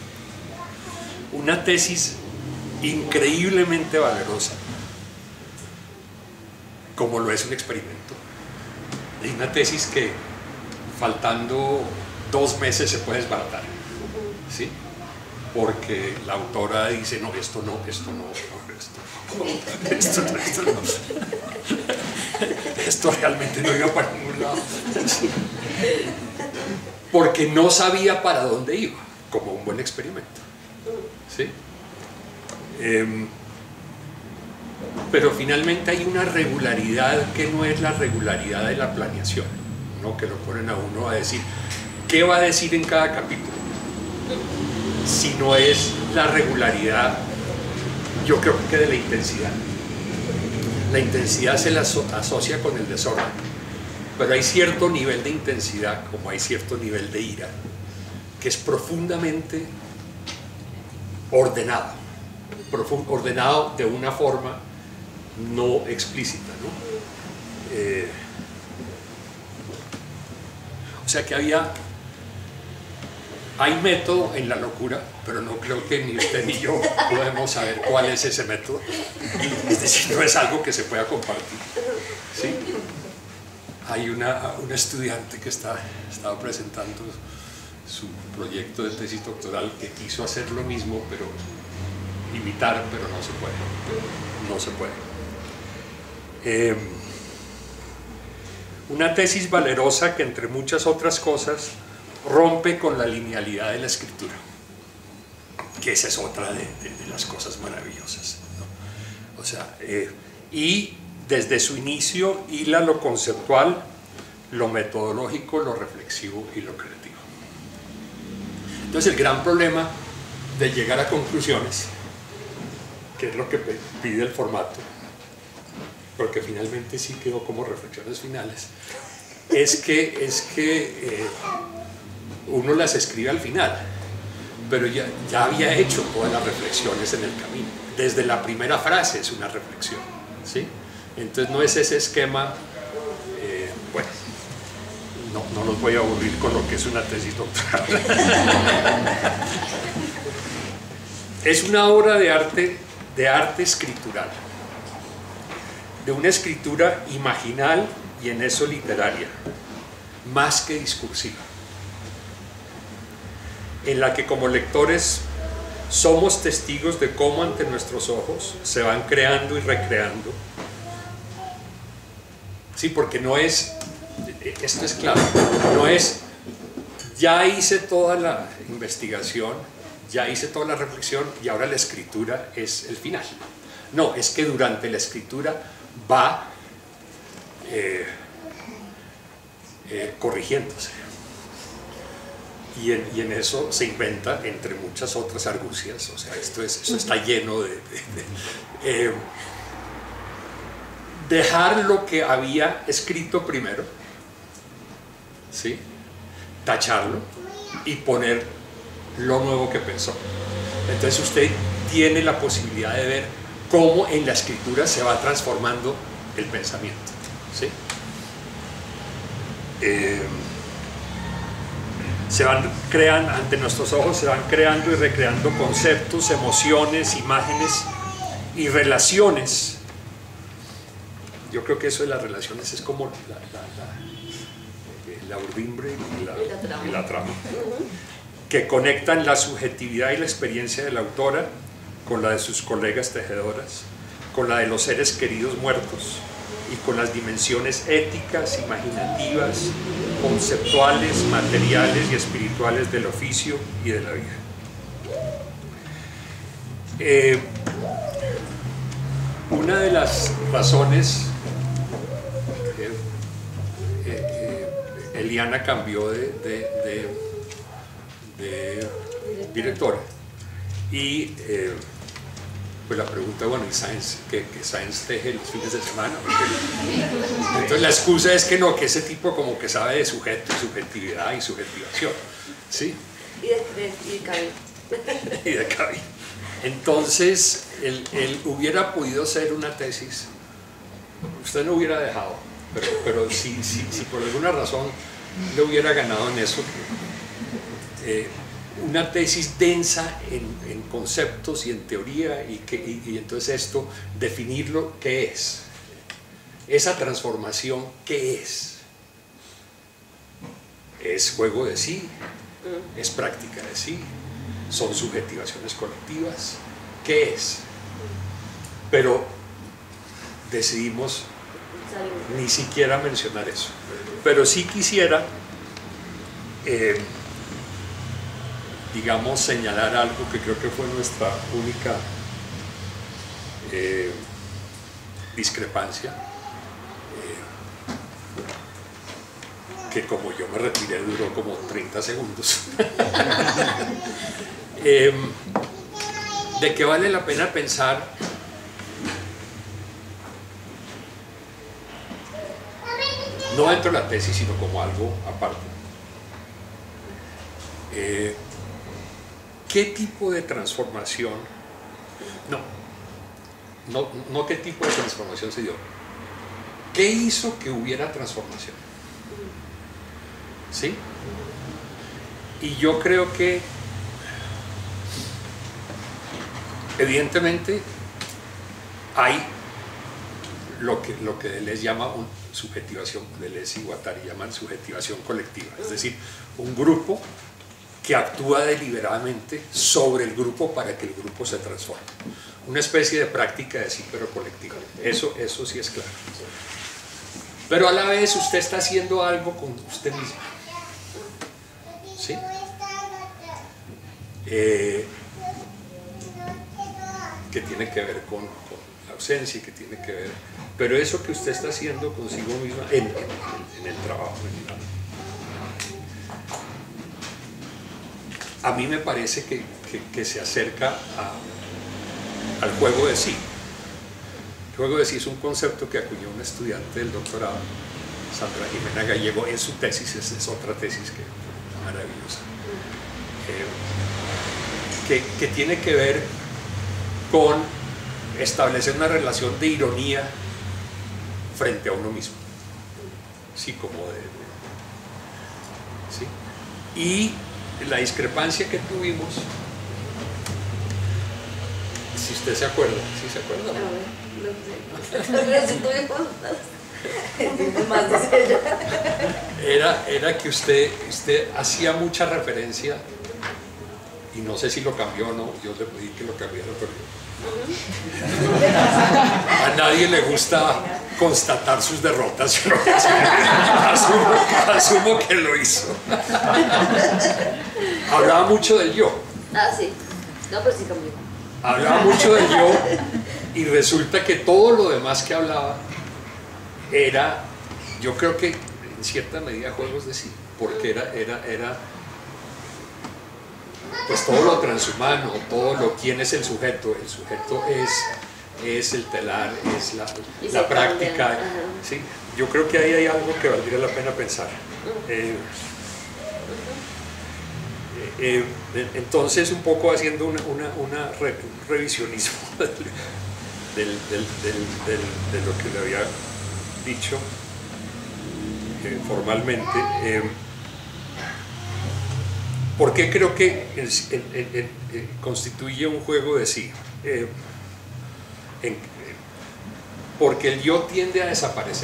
Una tesis increíblemente valerosa, como lo es un experimento. Es una tesis que faltando dos meses se puede desbaratar, ¿sí? Porque la autora dice, no, esto no, esto no, no, esto no, esto no, esto no. Esto realmente no iba para ningún lado. Porque no sabía para dónde iba, como un buen experimento, ¿sí? Eh, pero finalmente hay una regularidad que no es la regularidad de la planeación, ¿no? Que lo ponen a uno a decir, ¿qué va a decir en cada capítulo? Si no es la regularidad, yo creo que de la intensidad. La intensidad se la aso- asocia con el desorden, pero hay cierto nivel de intensidad, como hay cierto nivel de ira, que es profundamente ordenado, profund- ordenado de una forma no explícita, ¿no? Eh, o sea que había hay método en la locura, pero no creo que ni usted ni yo podemos saber cuál es ese método. Es decir, no es algo que se pueda compartir, ¿sí? Hay una, una estudiante que está, estaba presentando su proyecto de tesis doctoral que quiso hacer lo mismo, pero imitar, pero no se puede, no se puede. Eh, una tesis valerosa que, entre muchas otras cosas, rompe con la linealidad de la escritura, que esa es otra de, de, de las cosas maravillosas, ¿no? O sea, eh, y desde su inicio hila lo conceptual, lo metodológico, lo reflexivo y lo creativo. Entonces el gran problema de llegar a conclusiones, que es lo que pide el formato, porque finalmente sí quedó como reflexiones finales, es que, es que eh, uno las escribe al final, pero ya, ya había hecho todas las reflexiones en el camino. Desde la primera frase es una reflexión, ¿sí? Entonces no es ese esquema, eh, bueno, no, no los voy a aburrir con lo que es una tesis doctoral. Es una obra de arte, de arte escritural, de una escritura imaginal y en eso literaria, más que discursiva, en la que como lectores somos testigos de cómo ante nuestros ojos se van creando y recreando. Sí, porque no es, esto es claro, no es, ya hice toda la investigación, ya hice toda la reflexión y ahora la escritura es el final. No, es que durante la escritura va eh, eh, corrigiéndose. y, en, y en eso se inventa, entre muchas otras argucias, o sea, esto, es, esto está lleno de... de, de eh, dejar lo que había escrito primero, ¿sí? Tacharlo y poner lo nuevo que pensó. Entonces usted tiene la posibilidad de ver cómo en la escritura se va transformando el pensamiento, ¿sí? Eh, se van creando, ante nuestros ojos se van creando y recreando conceptos, emociones, imágenes y relaciones. Yo creo que eso de las relaciones es como la, la, la, la urdimbre y la, y la trama, y la trama que conectan la subjetividad y la experiencia de la autora con la de sus colegas tejedoras, con la de los seres queridos muertos y con las dimensiones éticas, imaginativas, conceptuales, materiales y espirituales del oficio y de la vida. Eh, una de las razones que eh, eh, Eliana cambió de, de, de de directora y eh, pues la pregunta, bueno, ¿y Sáenz? ¿Que, que Sáenz teje los fines de semana? Porque, entonces la excusa es que no, que ese tipo como que sabe de sujeto, subjetividad y subjetivación, ¿sí? Y de, de, y de cabello. Y de cabello. Entonces él, él hubiera podido hacer una tesis, usted no hubiera dejado, pero, pero si, si, si por alguna razón le hubiera ganado en eso, Eh, una tesis densa en, en conceptos y en teoría y, que, y, y entonces esto, definirlo, ¿qué es? Esa transformación, ¿qué es? ¿Es juego de sí? ¿Es práctica de sí? ¿Son subjetivaciones colectivas? ¿Qué es? Pero decidimos ni siquiera mencionar eso. Pero sí quisiera eh, digamos, señalar algo que creo que fue nuestra única eh, discrepancia, eh, que como yo me retiré duró como treinta segundos, eh, de que vale la pena pensar no dentro de la tesis, sino como algo aparte. Eh, ¿Qué tipo de transformación? No, no, no qué tipo de transformación se dio. ¿Qué hizo que hubiera transformación? ¿Sí? Y yo creo que, evidentemente, hay lo que, lo que Deleuze llama un, subjetivación, Deleuze y Guattari llaman subjetivación colectiva, es decir, un grupo que actúa deliberadamente sobre el grupo para que el grupo se transforme. Una especie de práctica de sí, pero colectiva. Eso, eso sí es claro. Pero a la vez usted está haciendo algo con usted mismo. ¿Sí? Eh, que tiene que ver con, con la ausencia, que tiene que ver... Pero eso que usted está haciendo consigo mismo en, en, en el trabajo, en el a mí me parece que, que, que se acerca a, al juego de sí. El juego de sí es un concepto que acuñó un estudiante del doctorado, Sandra Jimena Gallego, en su tesis. Esa es otra tesis que es maravillosa, eh, que, que tiene que ver con establecer una relación de ironía frente a uno mismo, sí, como de, de ¿sí? Y la discrepancia que tuvimos, si usted se acuerda, ¿sí se acuerda? Era, era que usted, usted hacía mucha referencia, y no sé si lo cambió o no, yo le pedí que lo cambiara, pero a nadie le gusta constatar sus derrotas, pero asumo, asumo que lo hizo. Hablaba mucho del yo. Ah, sí. No, pero sí cambió. Hablaba mucho del yo y resulta que todo lo demás que hablaba era, yo creo que en cierta medida, juegos de sí, porque era, era, era pues todo lo transhumano, todo lo quién es el sujeto. El sujeto es, es el telar, es la, la práctica. ¿Sí? Yo creo que ahí hay algo que valdría la pena pensar. Eh, eh, eh, entonces, un poco haciendo una, una, una re, un revisionismo del, del, del, del, del, de lo que le había dicho eh, formalmente. Eh, ¿Por qué creo que el, el, el, el, el constituye un juego de sí? Eh, en, porque el yo tiende a desaparecer.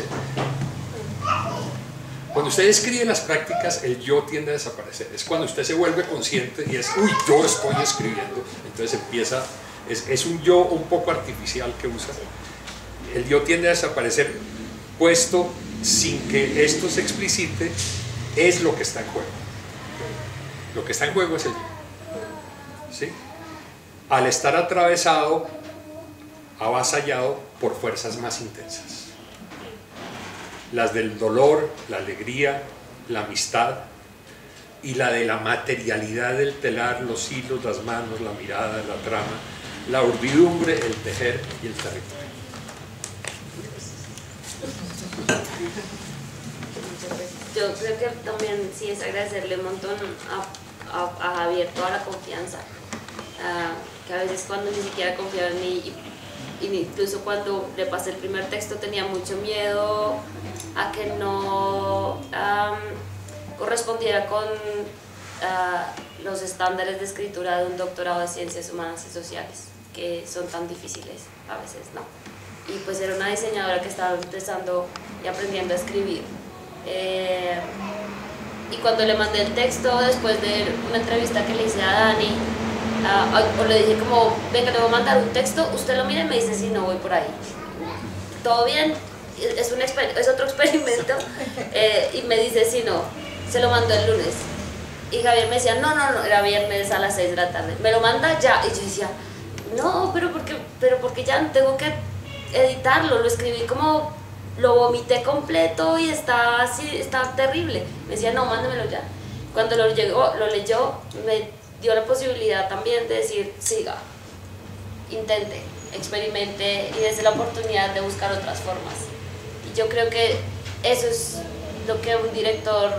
Cuando usted escribe las prácticas, el yo tiende a desaparecer. Es cuando usted se vuelve consciente y es, uy, yo estoy escribiendo. Entonces empieza, es, es un yo un poco artificial que usa. El yo tiende a desaparecer, puesto sin que esto se explicite, es lo que está en juego. Lo que está en juego es el yo. ¿Sí? Al estar atravesado, avasallado por fuerzas más intensas. Las del dolor, la alegría, la amistad y la de la materialidad del telar, los hilos, las manos, la mirada, la trama, la urdidumbre, el tejer y el territorio. Yo creo que también sí es agradecerle un montón a, a, a Javier toda la confianza, uh, que a veces cuando ni siquiera confiaba en mí, y, y incluso cuando le pasé el primer texto tenía mucho miedo a que no um, correspondiera con uh, los estándares de escritura de un doctorado de Ciencias Humanas y Sociales, que son tan difíciles a veces, ¿no? Y pues era una diseñadora que estaba empezando y aprendiendo a escribir. Eh, y cuando le mandé el texto, después de una entrevista que le hice a Dani, uh, o le dije como, venga, le voy a mandar un texto, usted lo mira y me dice si no voy por ahí. ¿Todo bien? Es, un es otro experimento. Eh, y me dice si no, se lo mandó el lunes. Y Javier me decía, no, no, no, era viernes a las seis de la tarde, me lo manda ya. Y yo decía, no, pero porque, pero porque ya tengo que editarlo, lo escribí como... lo vomité completo y está así, está terrible. Me decía, no, mándemelo ya. Cuando lo, llegó, lo leyó, me dio la posibilidad también de decir, siga, intente, experimente y desde la oportunidad de buscar otras formas. Y yo creo que eso es lo que un director,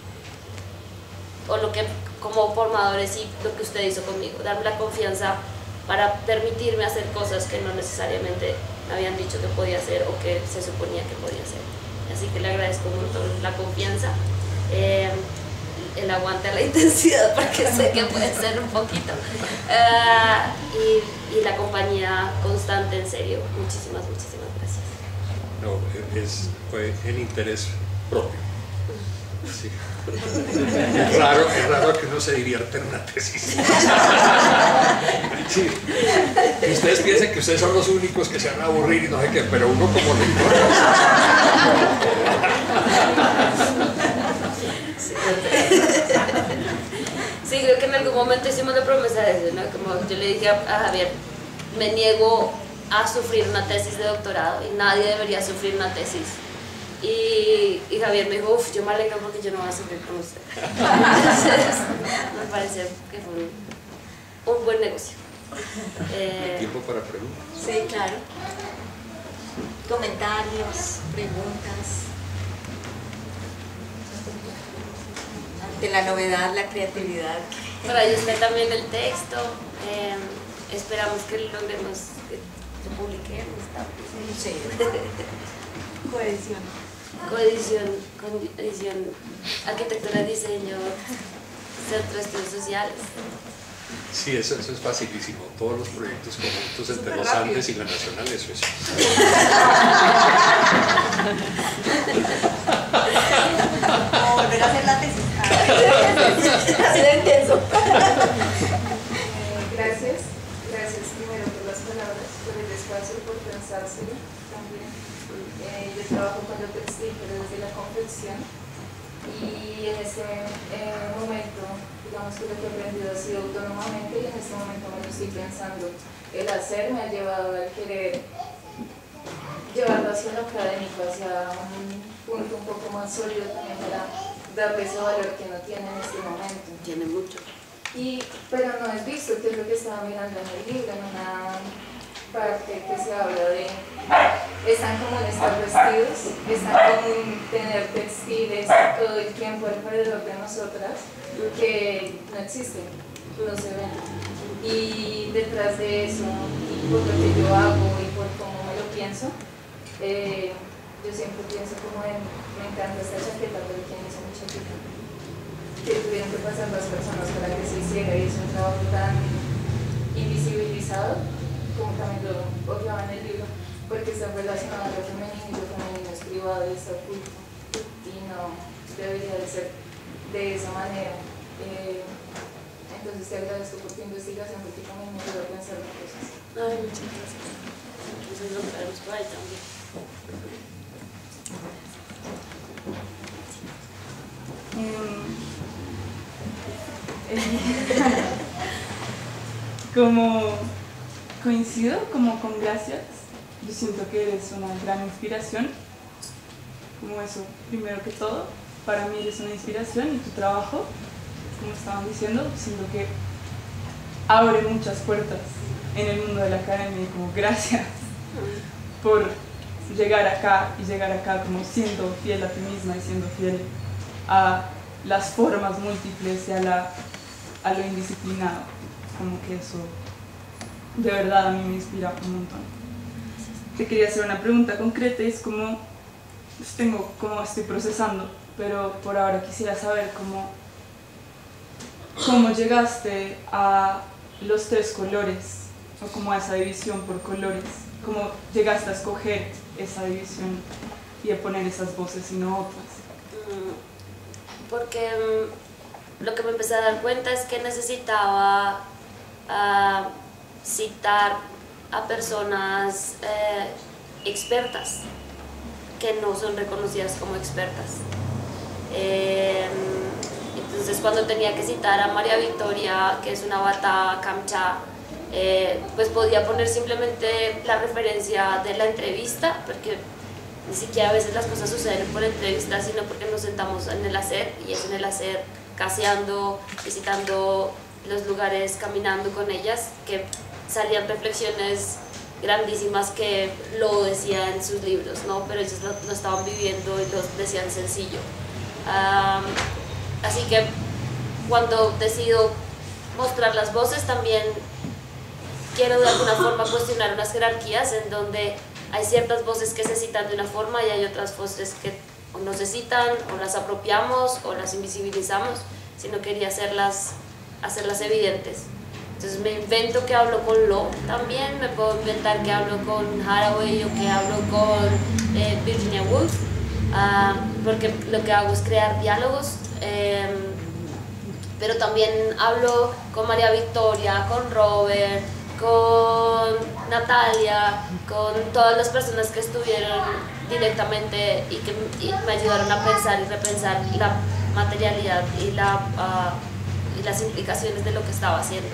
o lo que como formadores y lo que usted hizo conmigo, darme la confianza para permitirme hacer cosas que no necesariamente me habían dicho que podía hacer o que se suponía que podía hacer. Así que le agradezco un montón la confianza, eh, el aguante a la intensidad, porque sé que puede ser un poquito, uh, y, y la compañía constante, en serio. Muchísimas, muchísimas gracias. No, es, fue en interés propio. Sí. Es raro, es raro que uno se divierta en una tesis. Sí. Y ustedes piensen que ustedes son los únicos que se van a aburrir y no sé qué, pero uno como lector. Sí, sí, creo que en algún momento hicimos la promesa de eso, ¿no? Como yo le dije a Javier, me niego a sufrir una tesis de doctorado y nadie debería sufrir una tesis. Y, y Javier me dijo, uff, yo me alegro porque yo no voy a sufrir con usted. Entonces, me parece que fue un, un buen negocio. Eh, ¿Tiempo para preguntas? Sí, claro. Comentarios, preguntas. Ante la novedad, la creatividad. Para ellos también el texto. Eh, esperamos que logremos que se publique. Sí. Coedición. Coedición, coedición, arquitectura, diseño, centro de estudios sociales. Sí, eso, eso es facilísimo. Todos los proyectos conjuntos entre los Andes y la Nacional, eso es. Como volver a hacer la tesis. Así de intenso. Gracias. Gracias primero por las palabras, por el espacio, por pensárselo también. Eh, yo trabajo con lo textil, pero desde la confección, y en ese eh, momento, digamos que lo que he aprendido ha sido autónomamente, y en este momento me lo estoy pensando. El hacer me ha llevado a querer llevarlo hacia lo académico, hacia un punto un poco más sólido también para darle ese valor que no tiene en este momento. Tiene mucho. Y, pero no es visto, que es lo que estaba mirando en el libro, en una parte que se habla de es tan común estar vestidos, es tan común tener textiles todo el tiempo alrededor de nosotras que no existen, no se ven. Y detrás de eso, y por lo que yo hago y por cómo me lo pienso, eh, yo siempre pienso como en, me encanta esta chaqueta, pero ¿quién hizo mi chaqueta? Que tuvieron que pasar las personas para que se hiciera, y es un trabajo tan invisibilizado, como también lo obviaba en el libro, porque está relacionado a lo femenino, y lo femenino es privado y está oculto, y no debería de ser de esa manera. Eh, entonces te agradezco por tu investigación, porque también me ayudó a pensar en cosas. Ay, muchas gracias. Entonces lo traemos por ahí también. Como coincido como con Gracias, yo siento que eres una gran inspiración, como eso, primero que todo, para mí eres una inspiración y tu trabajo, como estaban diciendo, siento que abre muchas puertas en el mundo de la academia y como gracias por llegar acá y llegar acá como siendo fiel a ti misma y siendo fiel a las formas múltiples y a, la, a lo indisciplinado, como que eso de verdad a mí me inspira un montón. Te quería hacer una pregunta concreta y es como, pues tengo como estoy procesando, pero por ahora quisiera saber cómo, cómo llegaste a los tres colores o como a esa división por colores, cómo llegaste a escoger esa división y a poner esas voces y no otras. Porque um, lo que me empecé a dar cuenta es que necesitaba uh, citar a personas eh, expertas que no son reconocidas como expertas. Eh, entonces cuando tenía que citar a María Victoria, que es una bata camcha, eh, pues podía poner simplemente la referencia de la entrevista, porque ni siquiera a veces las cosas suceden por entrevistas, sino porque nos sentamos en el hacer, y es en el hacer, caseando, visitando los lugares, caminando con ellas, que salían reflexiones grandísimas que lo decían en sus libros, ¿no? Pero ellos lo, lo estaban viviendo y lo decían sencillo. Um, así que cuando decido mostrar las voces, también quiero de alguna forma cuestionar unas jerarquías en donde hay ciertas voces que se citan de una forma y hay otras voces que o no se citan, o las apropiamos, o las invisibilizamos, sino quería hacerlas, hacerlas evidentes. Entonces me invento que hablo con Lo también, me puedo inventar que hablo con Haraway o que hablo con eh, Virginia Woolf, uh, porque lo que hago es crear diálogos, eh, pero también hablo con María Victoria, con Robert, con Natalia, con todas las personas que estuvieron directamente y que y me ayudaron a pensar y repensar la materialidad y, la, uh, y las implicaciones de lo que estaba haciendo.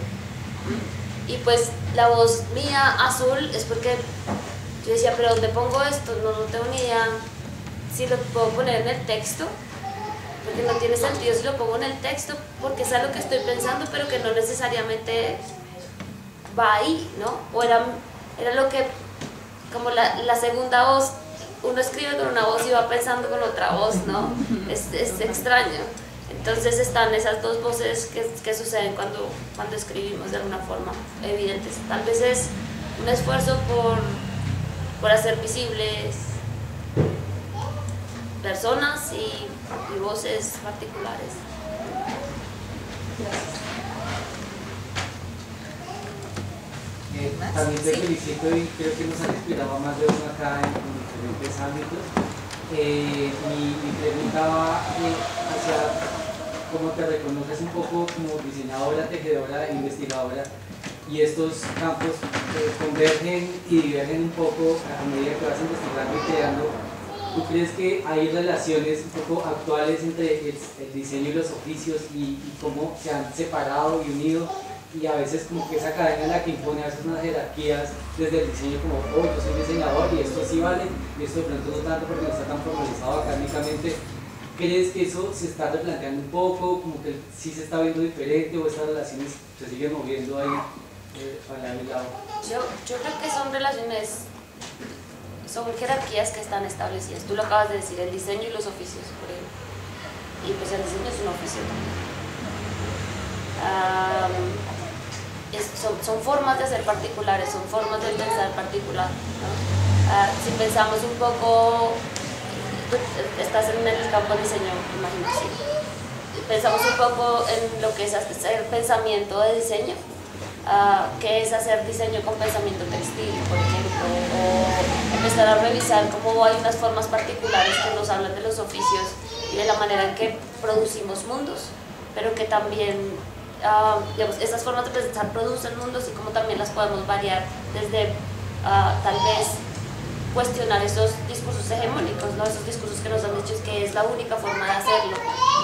Y pues la voz mía azul es porque yo decía, pero ¿dónde pongo esto? No, no tengo ni idea si lo puedo poner en el texto, porque no tiene sentido si lo pongo en el texto, porque es algo que estoy pensando, pero que no necesariamente va ahí, ¿no? O era, era lo que, como la, la segunda voz, uno escribe con una voz y va pensando con otra voz, ¿no? Es, es extraño. Entonces están esas dos voces que, que suceden cuando, cuando escribimos de alguna forma evidentes. Tal vez es un esfuerzo por, por hacer visibles personas y, y voces particulares. Gracias. Eh, también te felicito y creo que nos han inspirado más de uno acá en, en diferentes ámbitos. Eh, mi, mi pregunta va eh, hacia cómo te reconoces un poco como diseñadora, tejedora, investigadora, y estos campos eh, convergen y divergen un poco a medida que vas investigando y creando. ¿Tú crees que hay relaciones un poco actuales entre el, el diseño y los oficios y, y cómo se han separado y unido? Y a veces como que esa cadena en la que impone a veces unas jerarquías desde el diseño como, oh, yo soy diseñador y esto sí vale, y esto de pronto no tanto porque no está tan formalizado académicamente. ¿crees que eso se está replanteando un poco, como que sí se está viendo diferente o estas relaciones se siguen moviendo ahí eh, al lado y lado? Yo, yo creo que son relaciones, son jerarquías que están establecidas. Tú lo acabas de decir, el diseño y los oficios, por ejemplo. Y pues el diseño es un oficio también. Um, es, son, son formas de ser particulares, son formas de pensar particular, ¿no? Uh, si pensamos un poco, tú estás en el campo de diseño, imagino, sí. Pensamos un poco en lo que es hacer pensamiento de diseño, uh, que es hacer diseño con pensamiento textil, por ejemplo, o empezar a revisar cómo hay unas formas particulares que nos hablan de los oficios y de la manera en que producimos mundos, pero que también, uh, digamos, esas formas de pensar producen mundos y cómo también las podemos variar desde uh, tal vez cuestionar esos discursos hegemónicos, ¿no? Esos discursos que nos han dicho que es la única forma de hacerlo.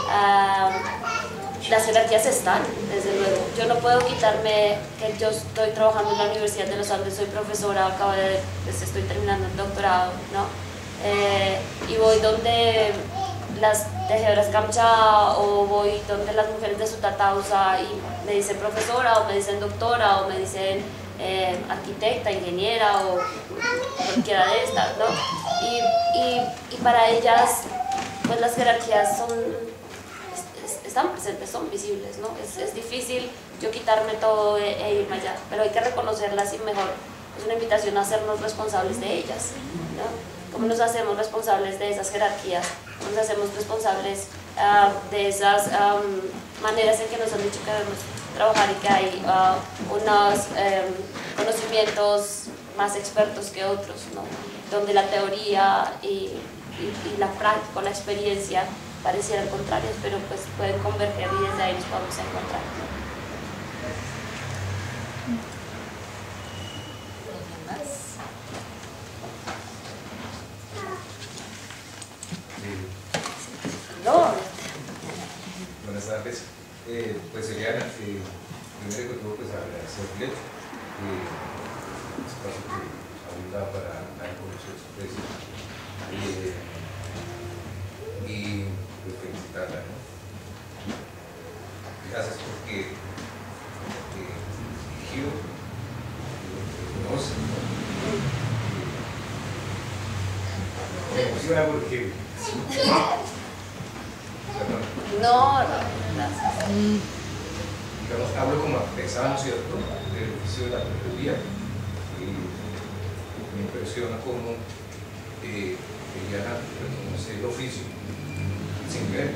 Uh, las jerarquías están, desde luego. Yo no puedo quitarme que yo estoy trabajando en la Universidad de los Andes, soy profesora, acabo de, pues estoy terminando el doctorado, ¿no? Eh, y voy donde las tejedoras Gamcha o voy donde las mujeres de Sutatausa y me dicen profesora o me dicen doctora o me dicen eh, arquitecta, ingeniera o cualquiera de estas, ¿no? Y, y, y para ellas pues las jerarquías son, es, están presentes, son visibles, ¿no? Es, es difícil yo quitarme todo e, e irme allá, pero hay que reconocerlas y mejor es una invitación a hacernos responsables de ellas, ¿no? ¿Cómo nos hacemos responsables de esas jerarquías? ¿Cómo nos hacemos responsables uh, de esas um, maneras en que nos han dicho que debemos trabajar y que hay uh, unos um, conocimientos más expertos que otros, ¿no? Donde la teoría y, y, y la práctica, la experiencia parecieran contrarias, pero pues pueden converger y desde ahí nos podemos encontrar, ¿no? No. Buenas tardes. Eh, pues Eliana, eh, primero que todo pues agradecerle eh, el espacio que ha brindado para dar con sus precios eh, y pues felicitarla, ¿no? Gracias porque eh, dirigió, conoce, me emociona porque No, no, gracias. Digamos, hablo como artesano, ¿cierto? Del oficio de la tejeduría. Y me impresiona cómo eh, Eliana reconoce el oficio sin ver.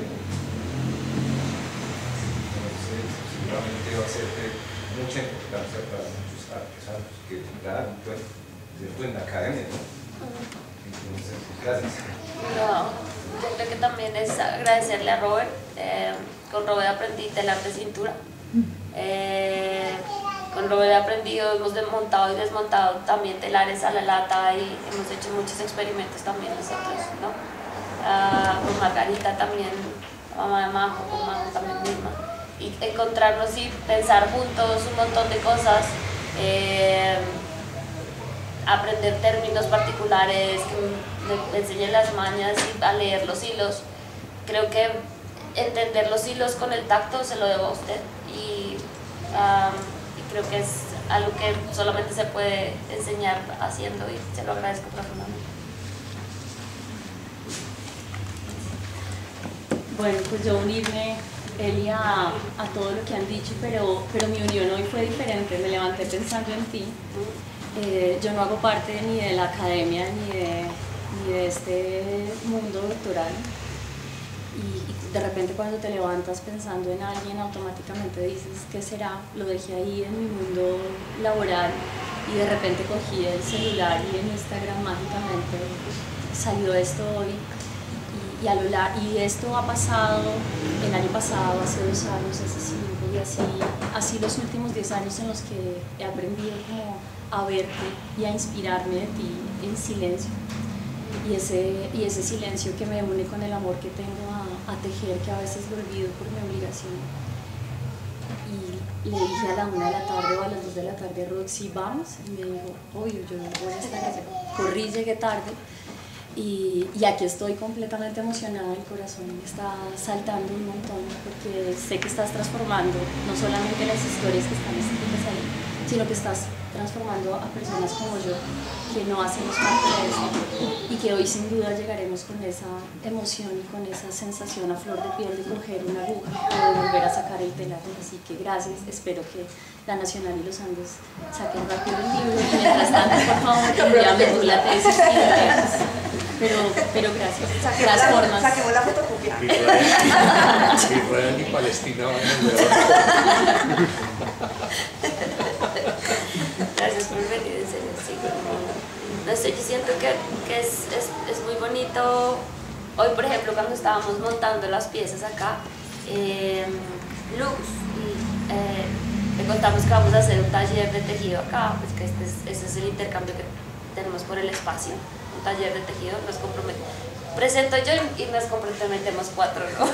Entonces, seguramente va a ser de mucha importancia para muchos artesanos que tendrán dentro de la academia, ¿no? Entonces, gracias. No. Yo creo que también es agradecerle a Robert. Eh, con Robert aprendí telar de cintura. Eh, con Robert he aprendido, hemos desmontado y desmontado también telares a la lata y hemos hecho muchos experimentos también nosotros, ¿no? Uh, con Margarita también, mamá de Majo, con Majo también misma. Y encontrarnos y pensar juntos un montón de cosas. Eh, aprender términos particulares, que me enseñen las mañas a leer los hilos. Creo que entender los hilos con el tacto se lo debo a usted y, um, y creo que es algo que solamente se puede enseñar haciendo y se lo agradezco profundamente. Bueno, pues yo unirme, Eli, a, a todo lo que han dicho, pero, pero mi unión hoy fue diferente, me levanté pensando en ti. Eh, yo no hago parte ni de la academia ni de, ni de este mundo doctoral y, y de repente cuando te levantas pensando en alguien automáticamente dices ¿qué será? Lo dejé ahí en mi mundo laboral y de repente cogí el celular y en Instagram mágicamente salió esto hoy y, y, a lo lar y esto ha pasado el año pasado, hace dos años, hace cinco y así, así los últimos diez años en los que he aprendido como a verte y a inspirarme de ti en silencio y ese, y ese silencio que me une con el amor que tengo a, a tejer, que a veces lo olvido por mi obligación. Y le dije a la una de la tarde o a las dos de la tarde a Roxy, vamos, y me dijo, obvio, yo no voy a estar allá. Corrí, llegué tarde Y, y aquí estoy completamente emocionada, el corazón me está saltando un montón porque sé que estás transformando no solamente las historias que están escritas ahí, sino que estás transformando a personas como yo que no hacemos parte de eso y que hoy sin duda llegaremos con esa emoción y con esa sensación a flor de piel de coger una aguja o de volver a sacar el telar. Así que gracias, espero que la Nacional y los Andes saquen rápido el libro y mientras tanto por favor envíame la tesis y la tesis. Pero, pero gracias, saquemos transformas. La, saquemos la fotocopia. Israel y Palestina van a ver. Gracias por venir, en serio, sí, no, no sé, yo siento que, que es, es, es muy bonito. Hoy, por ejemplo, cuando estábamos montando las piezas acá, eh, Luz, eh, le contamos que vamos a hacer un taller de tejido acá, pues que este es, ese es el intercambio que tenemos por el espacio, un taller de tejido, nos comprometemos. Presento yo y nos comprometemos cuatro, ¿no?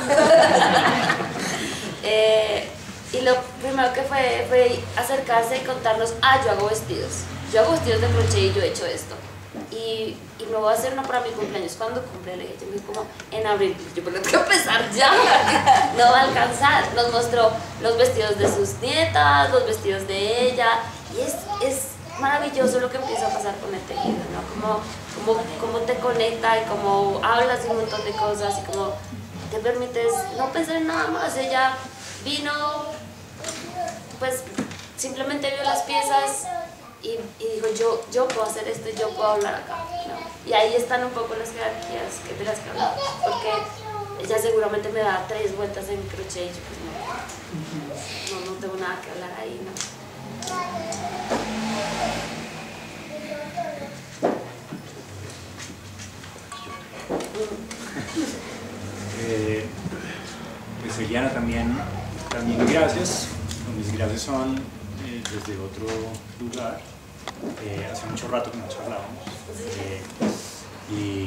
eh, Y lo primero que fue fue acercarse y contarnos, ah, yo hago vestidos, yo hago vestidos de crochet y yo he hecho esto. Y, y me voy a hacer uno para mi cumpleaños. ¿Cuándo cumple? Le dije, yo me dije como en abril. Yo, pero tengo que empezar ya, no va a alcanzar. Nos mostró los vestidos de sus nietas, los vestidos de ella. Y es, es maravilloso lo que empieza a pasar con el tejido, ¿no? Como, como, como te conecta y como hablas de un montón de cosas y como te permites no pensar en nada más. Ella vino, pues simplemente vio las piezas y, y dijo, yo, yo puedo hacer esto y yo puedo hablar acá, ¿no? Y ahí están un poco las jerarquías que de las que hablaba, porque ella seguramente me da tres vueltas en crochet y yo pues no, no, no tengo nada que hablar ahí, ¿no? eh, pues Eliana también También gracias, mis gracias son eh, desde otro lugar, eh, hace mucho rato que no charlábamos, eh, y,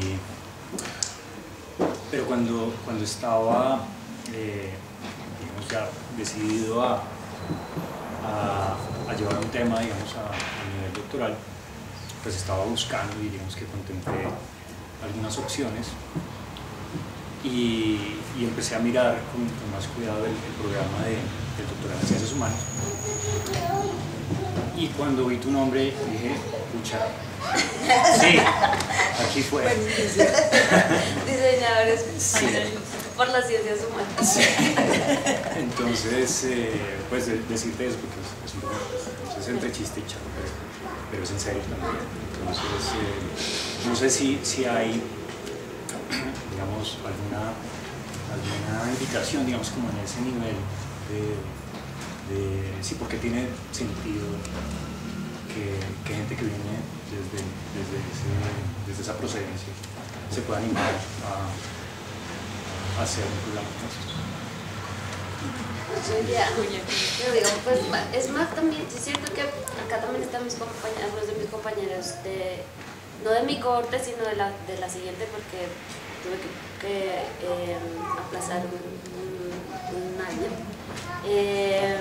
pero cuando, cuando estaba, eh, digamos, ya decidido a, a, a llevar un tema, digamos, a, a nivel doctoral, pues estaba buscando y digamos que contemplé algunas opciones. Y, y empecé a mirar con, con más cuidado el, el programa de, del doctorado en Ciencias Humanas. Y cuando vi tu nombre dije, pucha, sí, aquí fue. Diseñadores sí. por las ciencias humanas. Sí. Entonces, eh, pues de, decirte eso porque es, es un poco, pues, es entre chiste y chavo, pero, pero es en serio también. Entonces, eh, no sé si, si hay, digamos, alguna, alguna indicación, digamos, como en ese nivel de, de sí, porque tiene sentido que, que gente que viene desde, desde, ese, desde esa procedencia se pueda animar a, a hacer un programa como esto. Ya, yo digo, pues es más también, yo siento que acá también están mis compañeros, algunos de mis compañeros de, no de mi corte, sino de la, de la siguiente, porque tuve que, que eh, aplazar un, un, un año. Eh,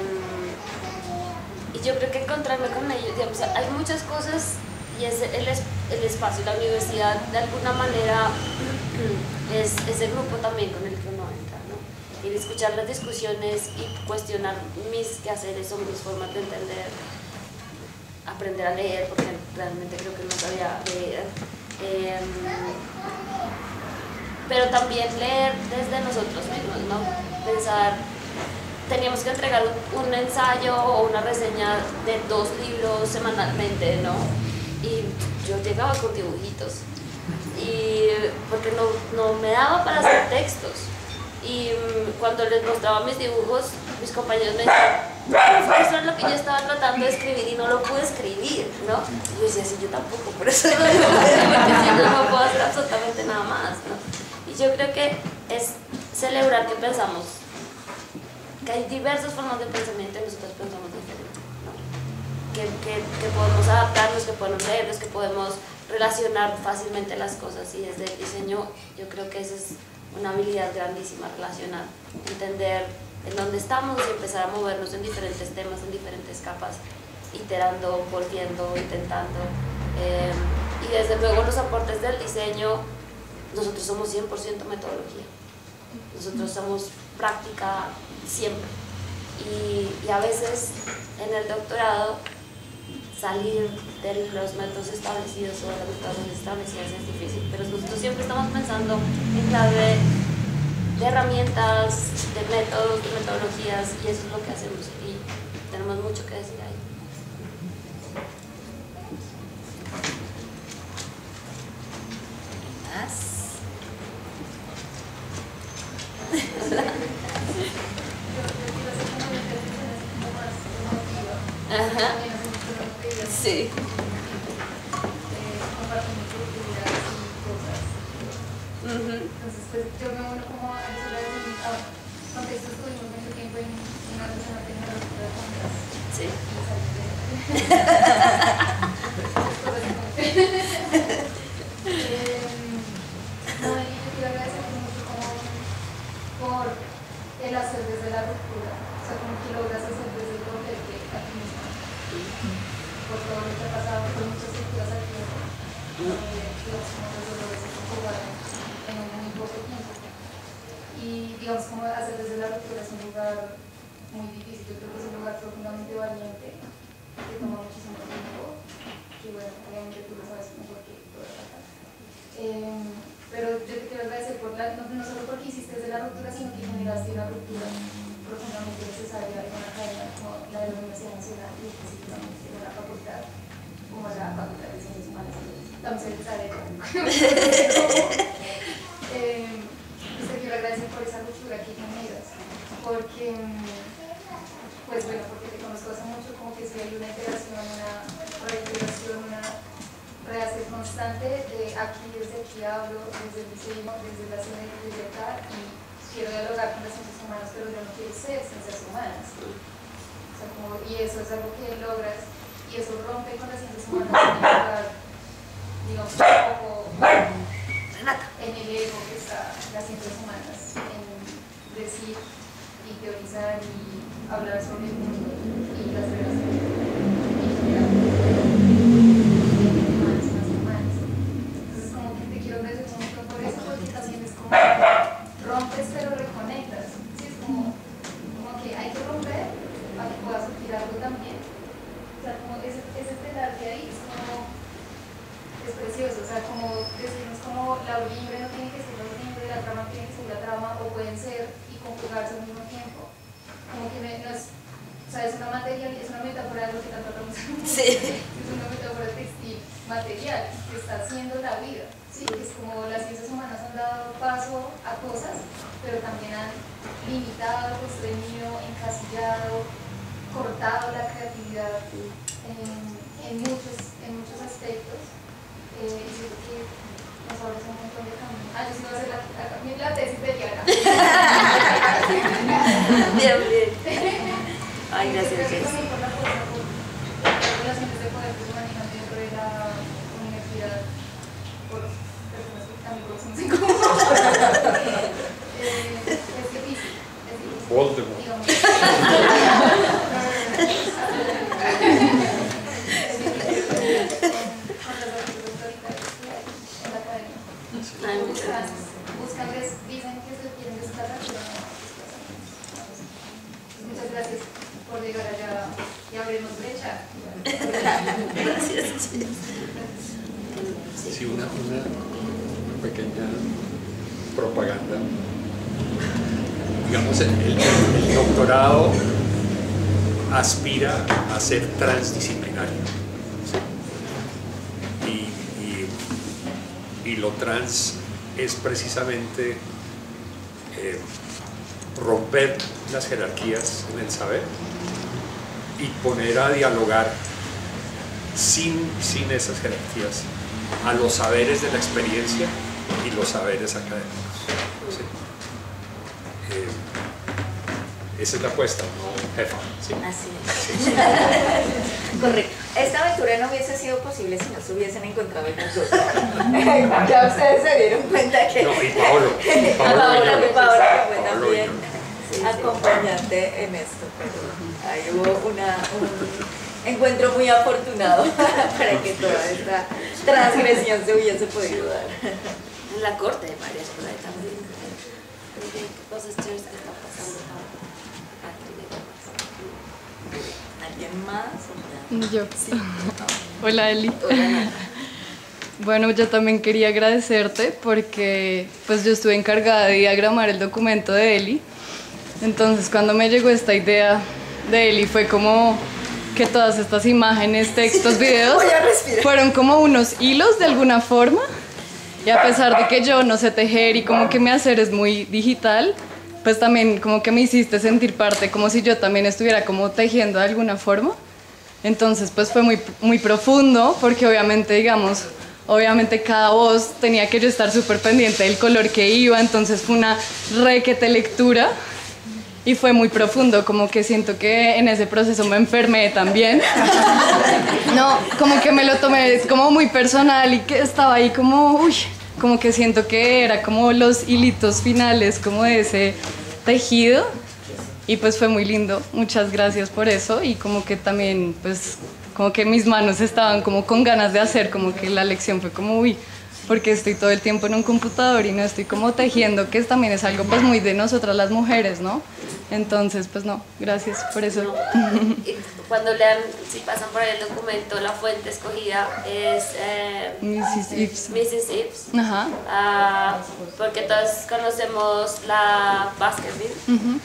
y yo creo que encontrarme con ellos, digamos, hay muchas cosas y es el, el espacio, la universidad de alguna manera es, es el grupo también con el que uno entra, ¿no? Y escuchar las discusiones y cuestionar mis quehaceres o mis formas de entender, aprender a leer, porque realmente creo que no sabía leer. Eh, pero también leer desde nosotros mismos, ¿no? Pensar, teníamos que entregar un, un ensayo o una reseña de dos libros semanalmente, ¿no? Y yo llegaba con dibujitos, y, porque no, no me daba para hacer textos. Y cuando les mostraba mis dibujos, mis compañeros me decían, eso es lo que yo estaba tratando de escribir y no lo pude escribir, ¿no? Y yo decía, sí, yo tampoco, por eso no lo puedo hacer, porque si no, no puedo hacer absolutamente nada más, ¿no? Y yo creo que es celebrar que pensamos, que hay diversas formas de pensamiento y nosotros pensamos diferente, ¿no? Que, que, que podemos adaptarnos, que podemos leernos, que podemos relacionar fácilmente las cosas, y desde el diseño yo creo que esa es una habilidad grandísima, relacionar, entender en dónde estamos y empezar a movernos en diferentes temas, en diferentes capas, iterando, volviendo, intentando. Eh, y desde luego los aportes del diseño nosotros somos cien por ciento metodología, nosotros somos práctica siempre. Y, y a veces en el doctorado salir de los métodos establecidos o de las metodologías establecidas es difícil, pero nosotros siempre estamos pensando en clave de, de herramientas, de métodos, de metodologías, y eso es lo que hacemos y tenemos mucho que decir ahí. ¿Más? Ajá. Sí. Entonces, pues yo me uno como a eso de ahora, contexto estuvimos mucho tiempo en una persona tecnológica de compras. Sí. No, y yo quiero agradecer mucho como por el hacer desde la ruptura, o sea, como que logras hacer desde el doblete a ti misma, por todo lo que ha pasado, por muchas estructuras al tiempo, digamos como los dolores que se jugaron en un muy poco tiempo. Y digamos como hacer desde la ruptura es un lugar muy difícil, yo creo que es un lugar profundamente valiente, que toma muchísimo tiempo, que bueno, obviamente tú lo sabes mejor que todo acá. Eh, pero yo te quiero agradecer por la, no, no solo porque hiciste desde la ruptura, sino que generaste una ruptura profundamente necesaria en una cadena como la de la Universidad Nacional y específicamente en una facultad como la Facultad de Ciencias Humanas, tan necesaria. eh, pues te quiero agradecer por esa ruptura que generas, porque pues bueno, porque te conozco hace mucho, como que si hay una iteración, una reiteración, una rehacer constante de aquí, desde aquí hablo, desde el diseño, desde la ciencia de libertad, y quiero dialogar con las ciencias humanas, pero yo no quiero ser ciencias humanas. O sea, como, y eso es algo que logras, y eso rompe con las ciencias humanas en el lugar, digamos, un poco en el ego que está las ciencias humanas, en decir y teorizar y hablar sobre el mundo y las relaciones y generar humanas más humanas. Entonces, como que te quiero agradecer mucho por eso, porque también es como rompes pero reconectas. ¿Sí? Es como, como que hay que romper para que puedas surgir algo también. O sea, como ese, ese telar de ahí es como, es precioso. O sea, como decirnos como la libre no tiene que ser la libre, la trama tiene que ser la trama, o pueden ser y conjugarse al mismo tiempo. Como que no es, o sea, es una materia, es una metáfora de lo que tanto hablamos. Sí. Es una metáfora textil material que está haciendo la vida. Sí, es como las ciencias humanas han dado paso a cosas, pero también han limitado, restringido, encasillado, cortado la creatividad en, en, muchos, en muchos aspectos. Eh, y siento que nos abres un montón de camino. Ah, yo sí voy a hacer la, la, la tesis de Diana. Bien, bien. Ay, gracias. Creo que también por la fuerza, por las relaciones de poder que se manejan dentro de la universidad, por personas que también conocen como eh, es difícil, es difícil. Voldemort. Digamos. Es difícil con las actitudes autoritarias que hay en la academia. Ay, muchas Buscan, gracias. buscan, les dicen que se quieren destacar, pero no. Muchas gracias por llegar allá y abrirnos brecha. Gracias. Sí, una, una pequeña propaganda. Digamos, el, el, el doctorado aspira a ser transdisciplinario. ¿Sí? Y, y, y lo trans es precisamente eh, romper las jerarquías en el saber y poner a dialogar sin, sin esas jerarquías a los saberes de la experiencia y los saberes académicos. ¿Sí? Eh, esa es la apuesta, ¿no, jefa? ¿Sí? Así es. Sí. Correcto. Esta aventura no hubiese sido posible si no se hubiesen encontrado ellos dos. Ya ustedes se dieron cuenta que... No, y Paolo. Y A Paolo Paola, Viñolo. que Paola que fue Paolo también Viñolo. acompañante en esto, pero ahí hubo una, un encuentro muy afortunado para que toda esta transgresión se hubiese podido dar. en la corte de María Escolar también. ¿Qué cosas chéveres que están pasando ¿Alguien más? Yo. Sí. Hola, Eli. Hola. Bueno, yo también quería agradecerte porque pues yo estuve encargada de diagramar el documento de Eli. Entonces cuando me llegó esta idea de Eli fue como que todas estas imágenes, textos, videos fueron como unos hilos de alguna forma. Y a pesar de que yo no sé tejer y como que mi hacer es muy digital, pues también como que me hiciste sentir parte, como si yo también estuviera como tejiendo de alguna forma. Entonces pues fue muy, muy profundo porque obviamente digamos, obviamente cada voz tenía que yo estar súper pendiente del color que iba, entonces fue una requete lectura y fue muy profundo, como que siento que en ese proceso me enfermé también. No, como que me lo tomé como muy personal y que estaba ahí como, uy, como que siento que era como los hilitos finales como de ese tejido y pues fue muy lindo, muchas gracias por eso y como que también pues como que mis manos estaban como con ganas de hacer, como que la lección fue como, uy, porque estoy todo el tiempo en un computador y no estoy como tejiendo, que también es algo pues muy de nosotras las mujeres, ¿no? Entonces, pues no, gracias por eso. No. Y cuando lean, si pasan por ahí el documento, la fuente escogida es eh, missus Ives. missus Ives. Ajá. Ah, porque todos conocemos la Baskerville. Uh-huh.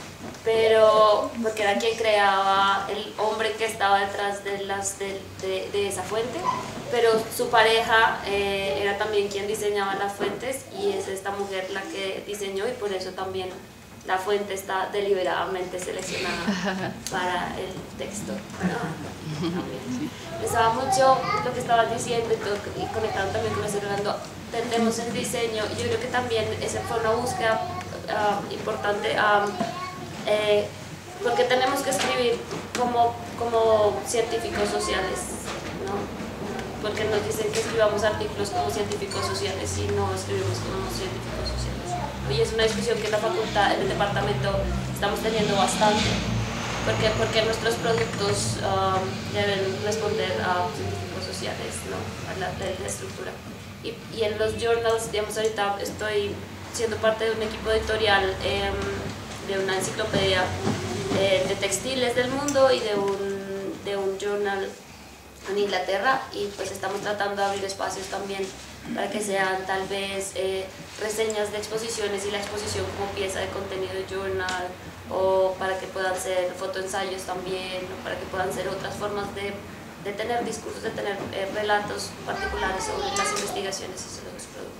Pero porque era quien creaba, el hombre que estaba detrás de, las, de, de, de esa fuente, pero su pareja eh, era también quien diseñaba las fuentes y es esta mujer la que diseñó y por eso también la fuente está deliberadamente seleccionada para el texto. ¿No? Me gustaba mucho lo que estabas diciendo y, todo, y conectando también con eso, hablando, tendemos en diseño, yo creo que también esa fue una búsqueda uh, importante. Um, Eh, porque tenemos que escribir como, como científicos sociales, ¿no? Porque nos dicen que escribamos artículos como científicos sociales y no escribimos como científicos sociales. Y es una discusión que en la facultad, en el departamento, estamos teniendo bastante, porque, porque nuestros productos um, deben responder a científicos sociales, ¿no? A la, a la estructura. Y, y en los journals, digamos, ahorita estoy siendo parte de un equipo editorial eh, de una enciclopedia eh, de textiles del mundo y de un, de un journal en Inglaterra y pues estamos tratando de abrir espacios también para que sean tal vez eh, reseñas de exposiciones y la exposición como pieza de contenido de journal o para que puedan ser fotoensayos también o para que puedan ser otras formas de, de tener discursos, de tener eh, relatos particulares sobre las investigaciones y sobre los productos.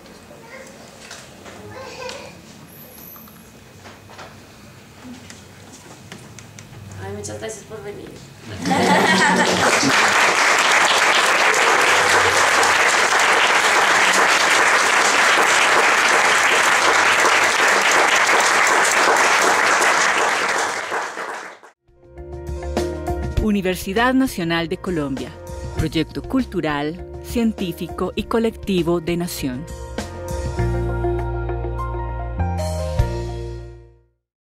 Ay, muchas gracias por venir. Universidad Nacional de Colombia, proyecto cultural, científico y colectivo de Nación.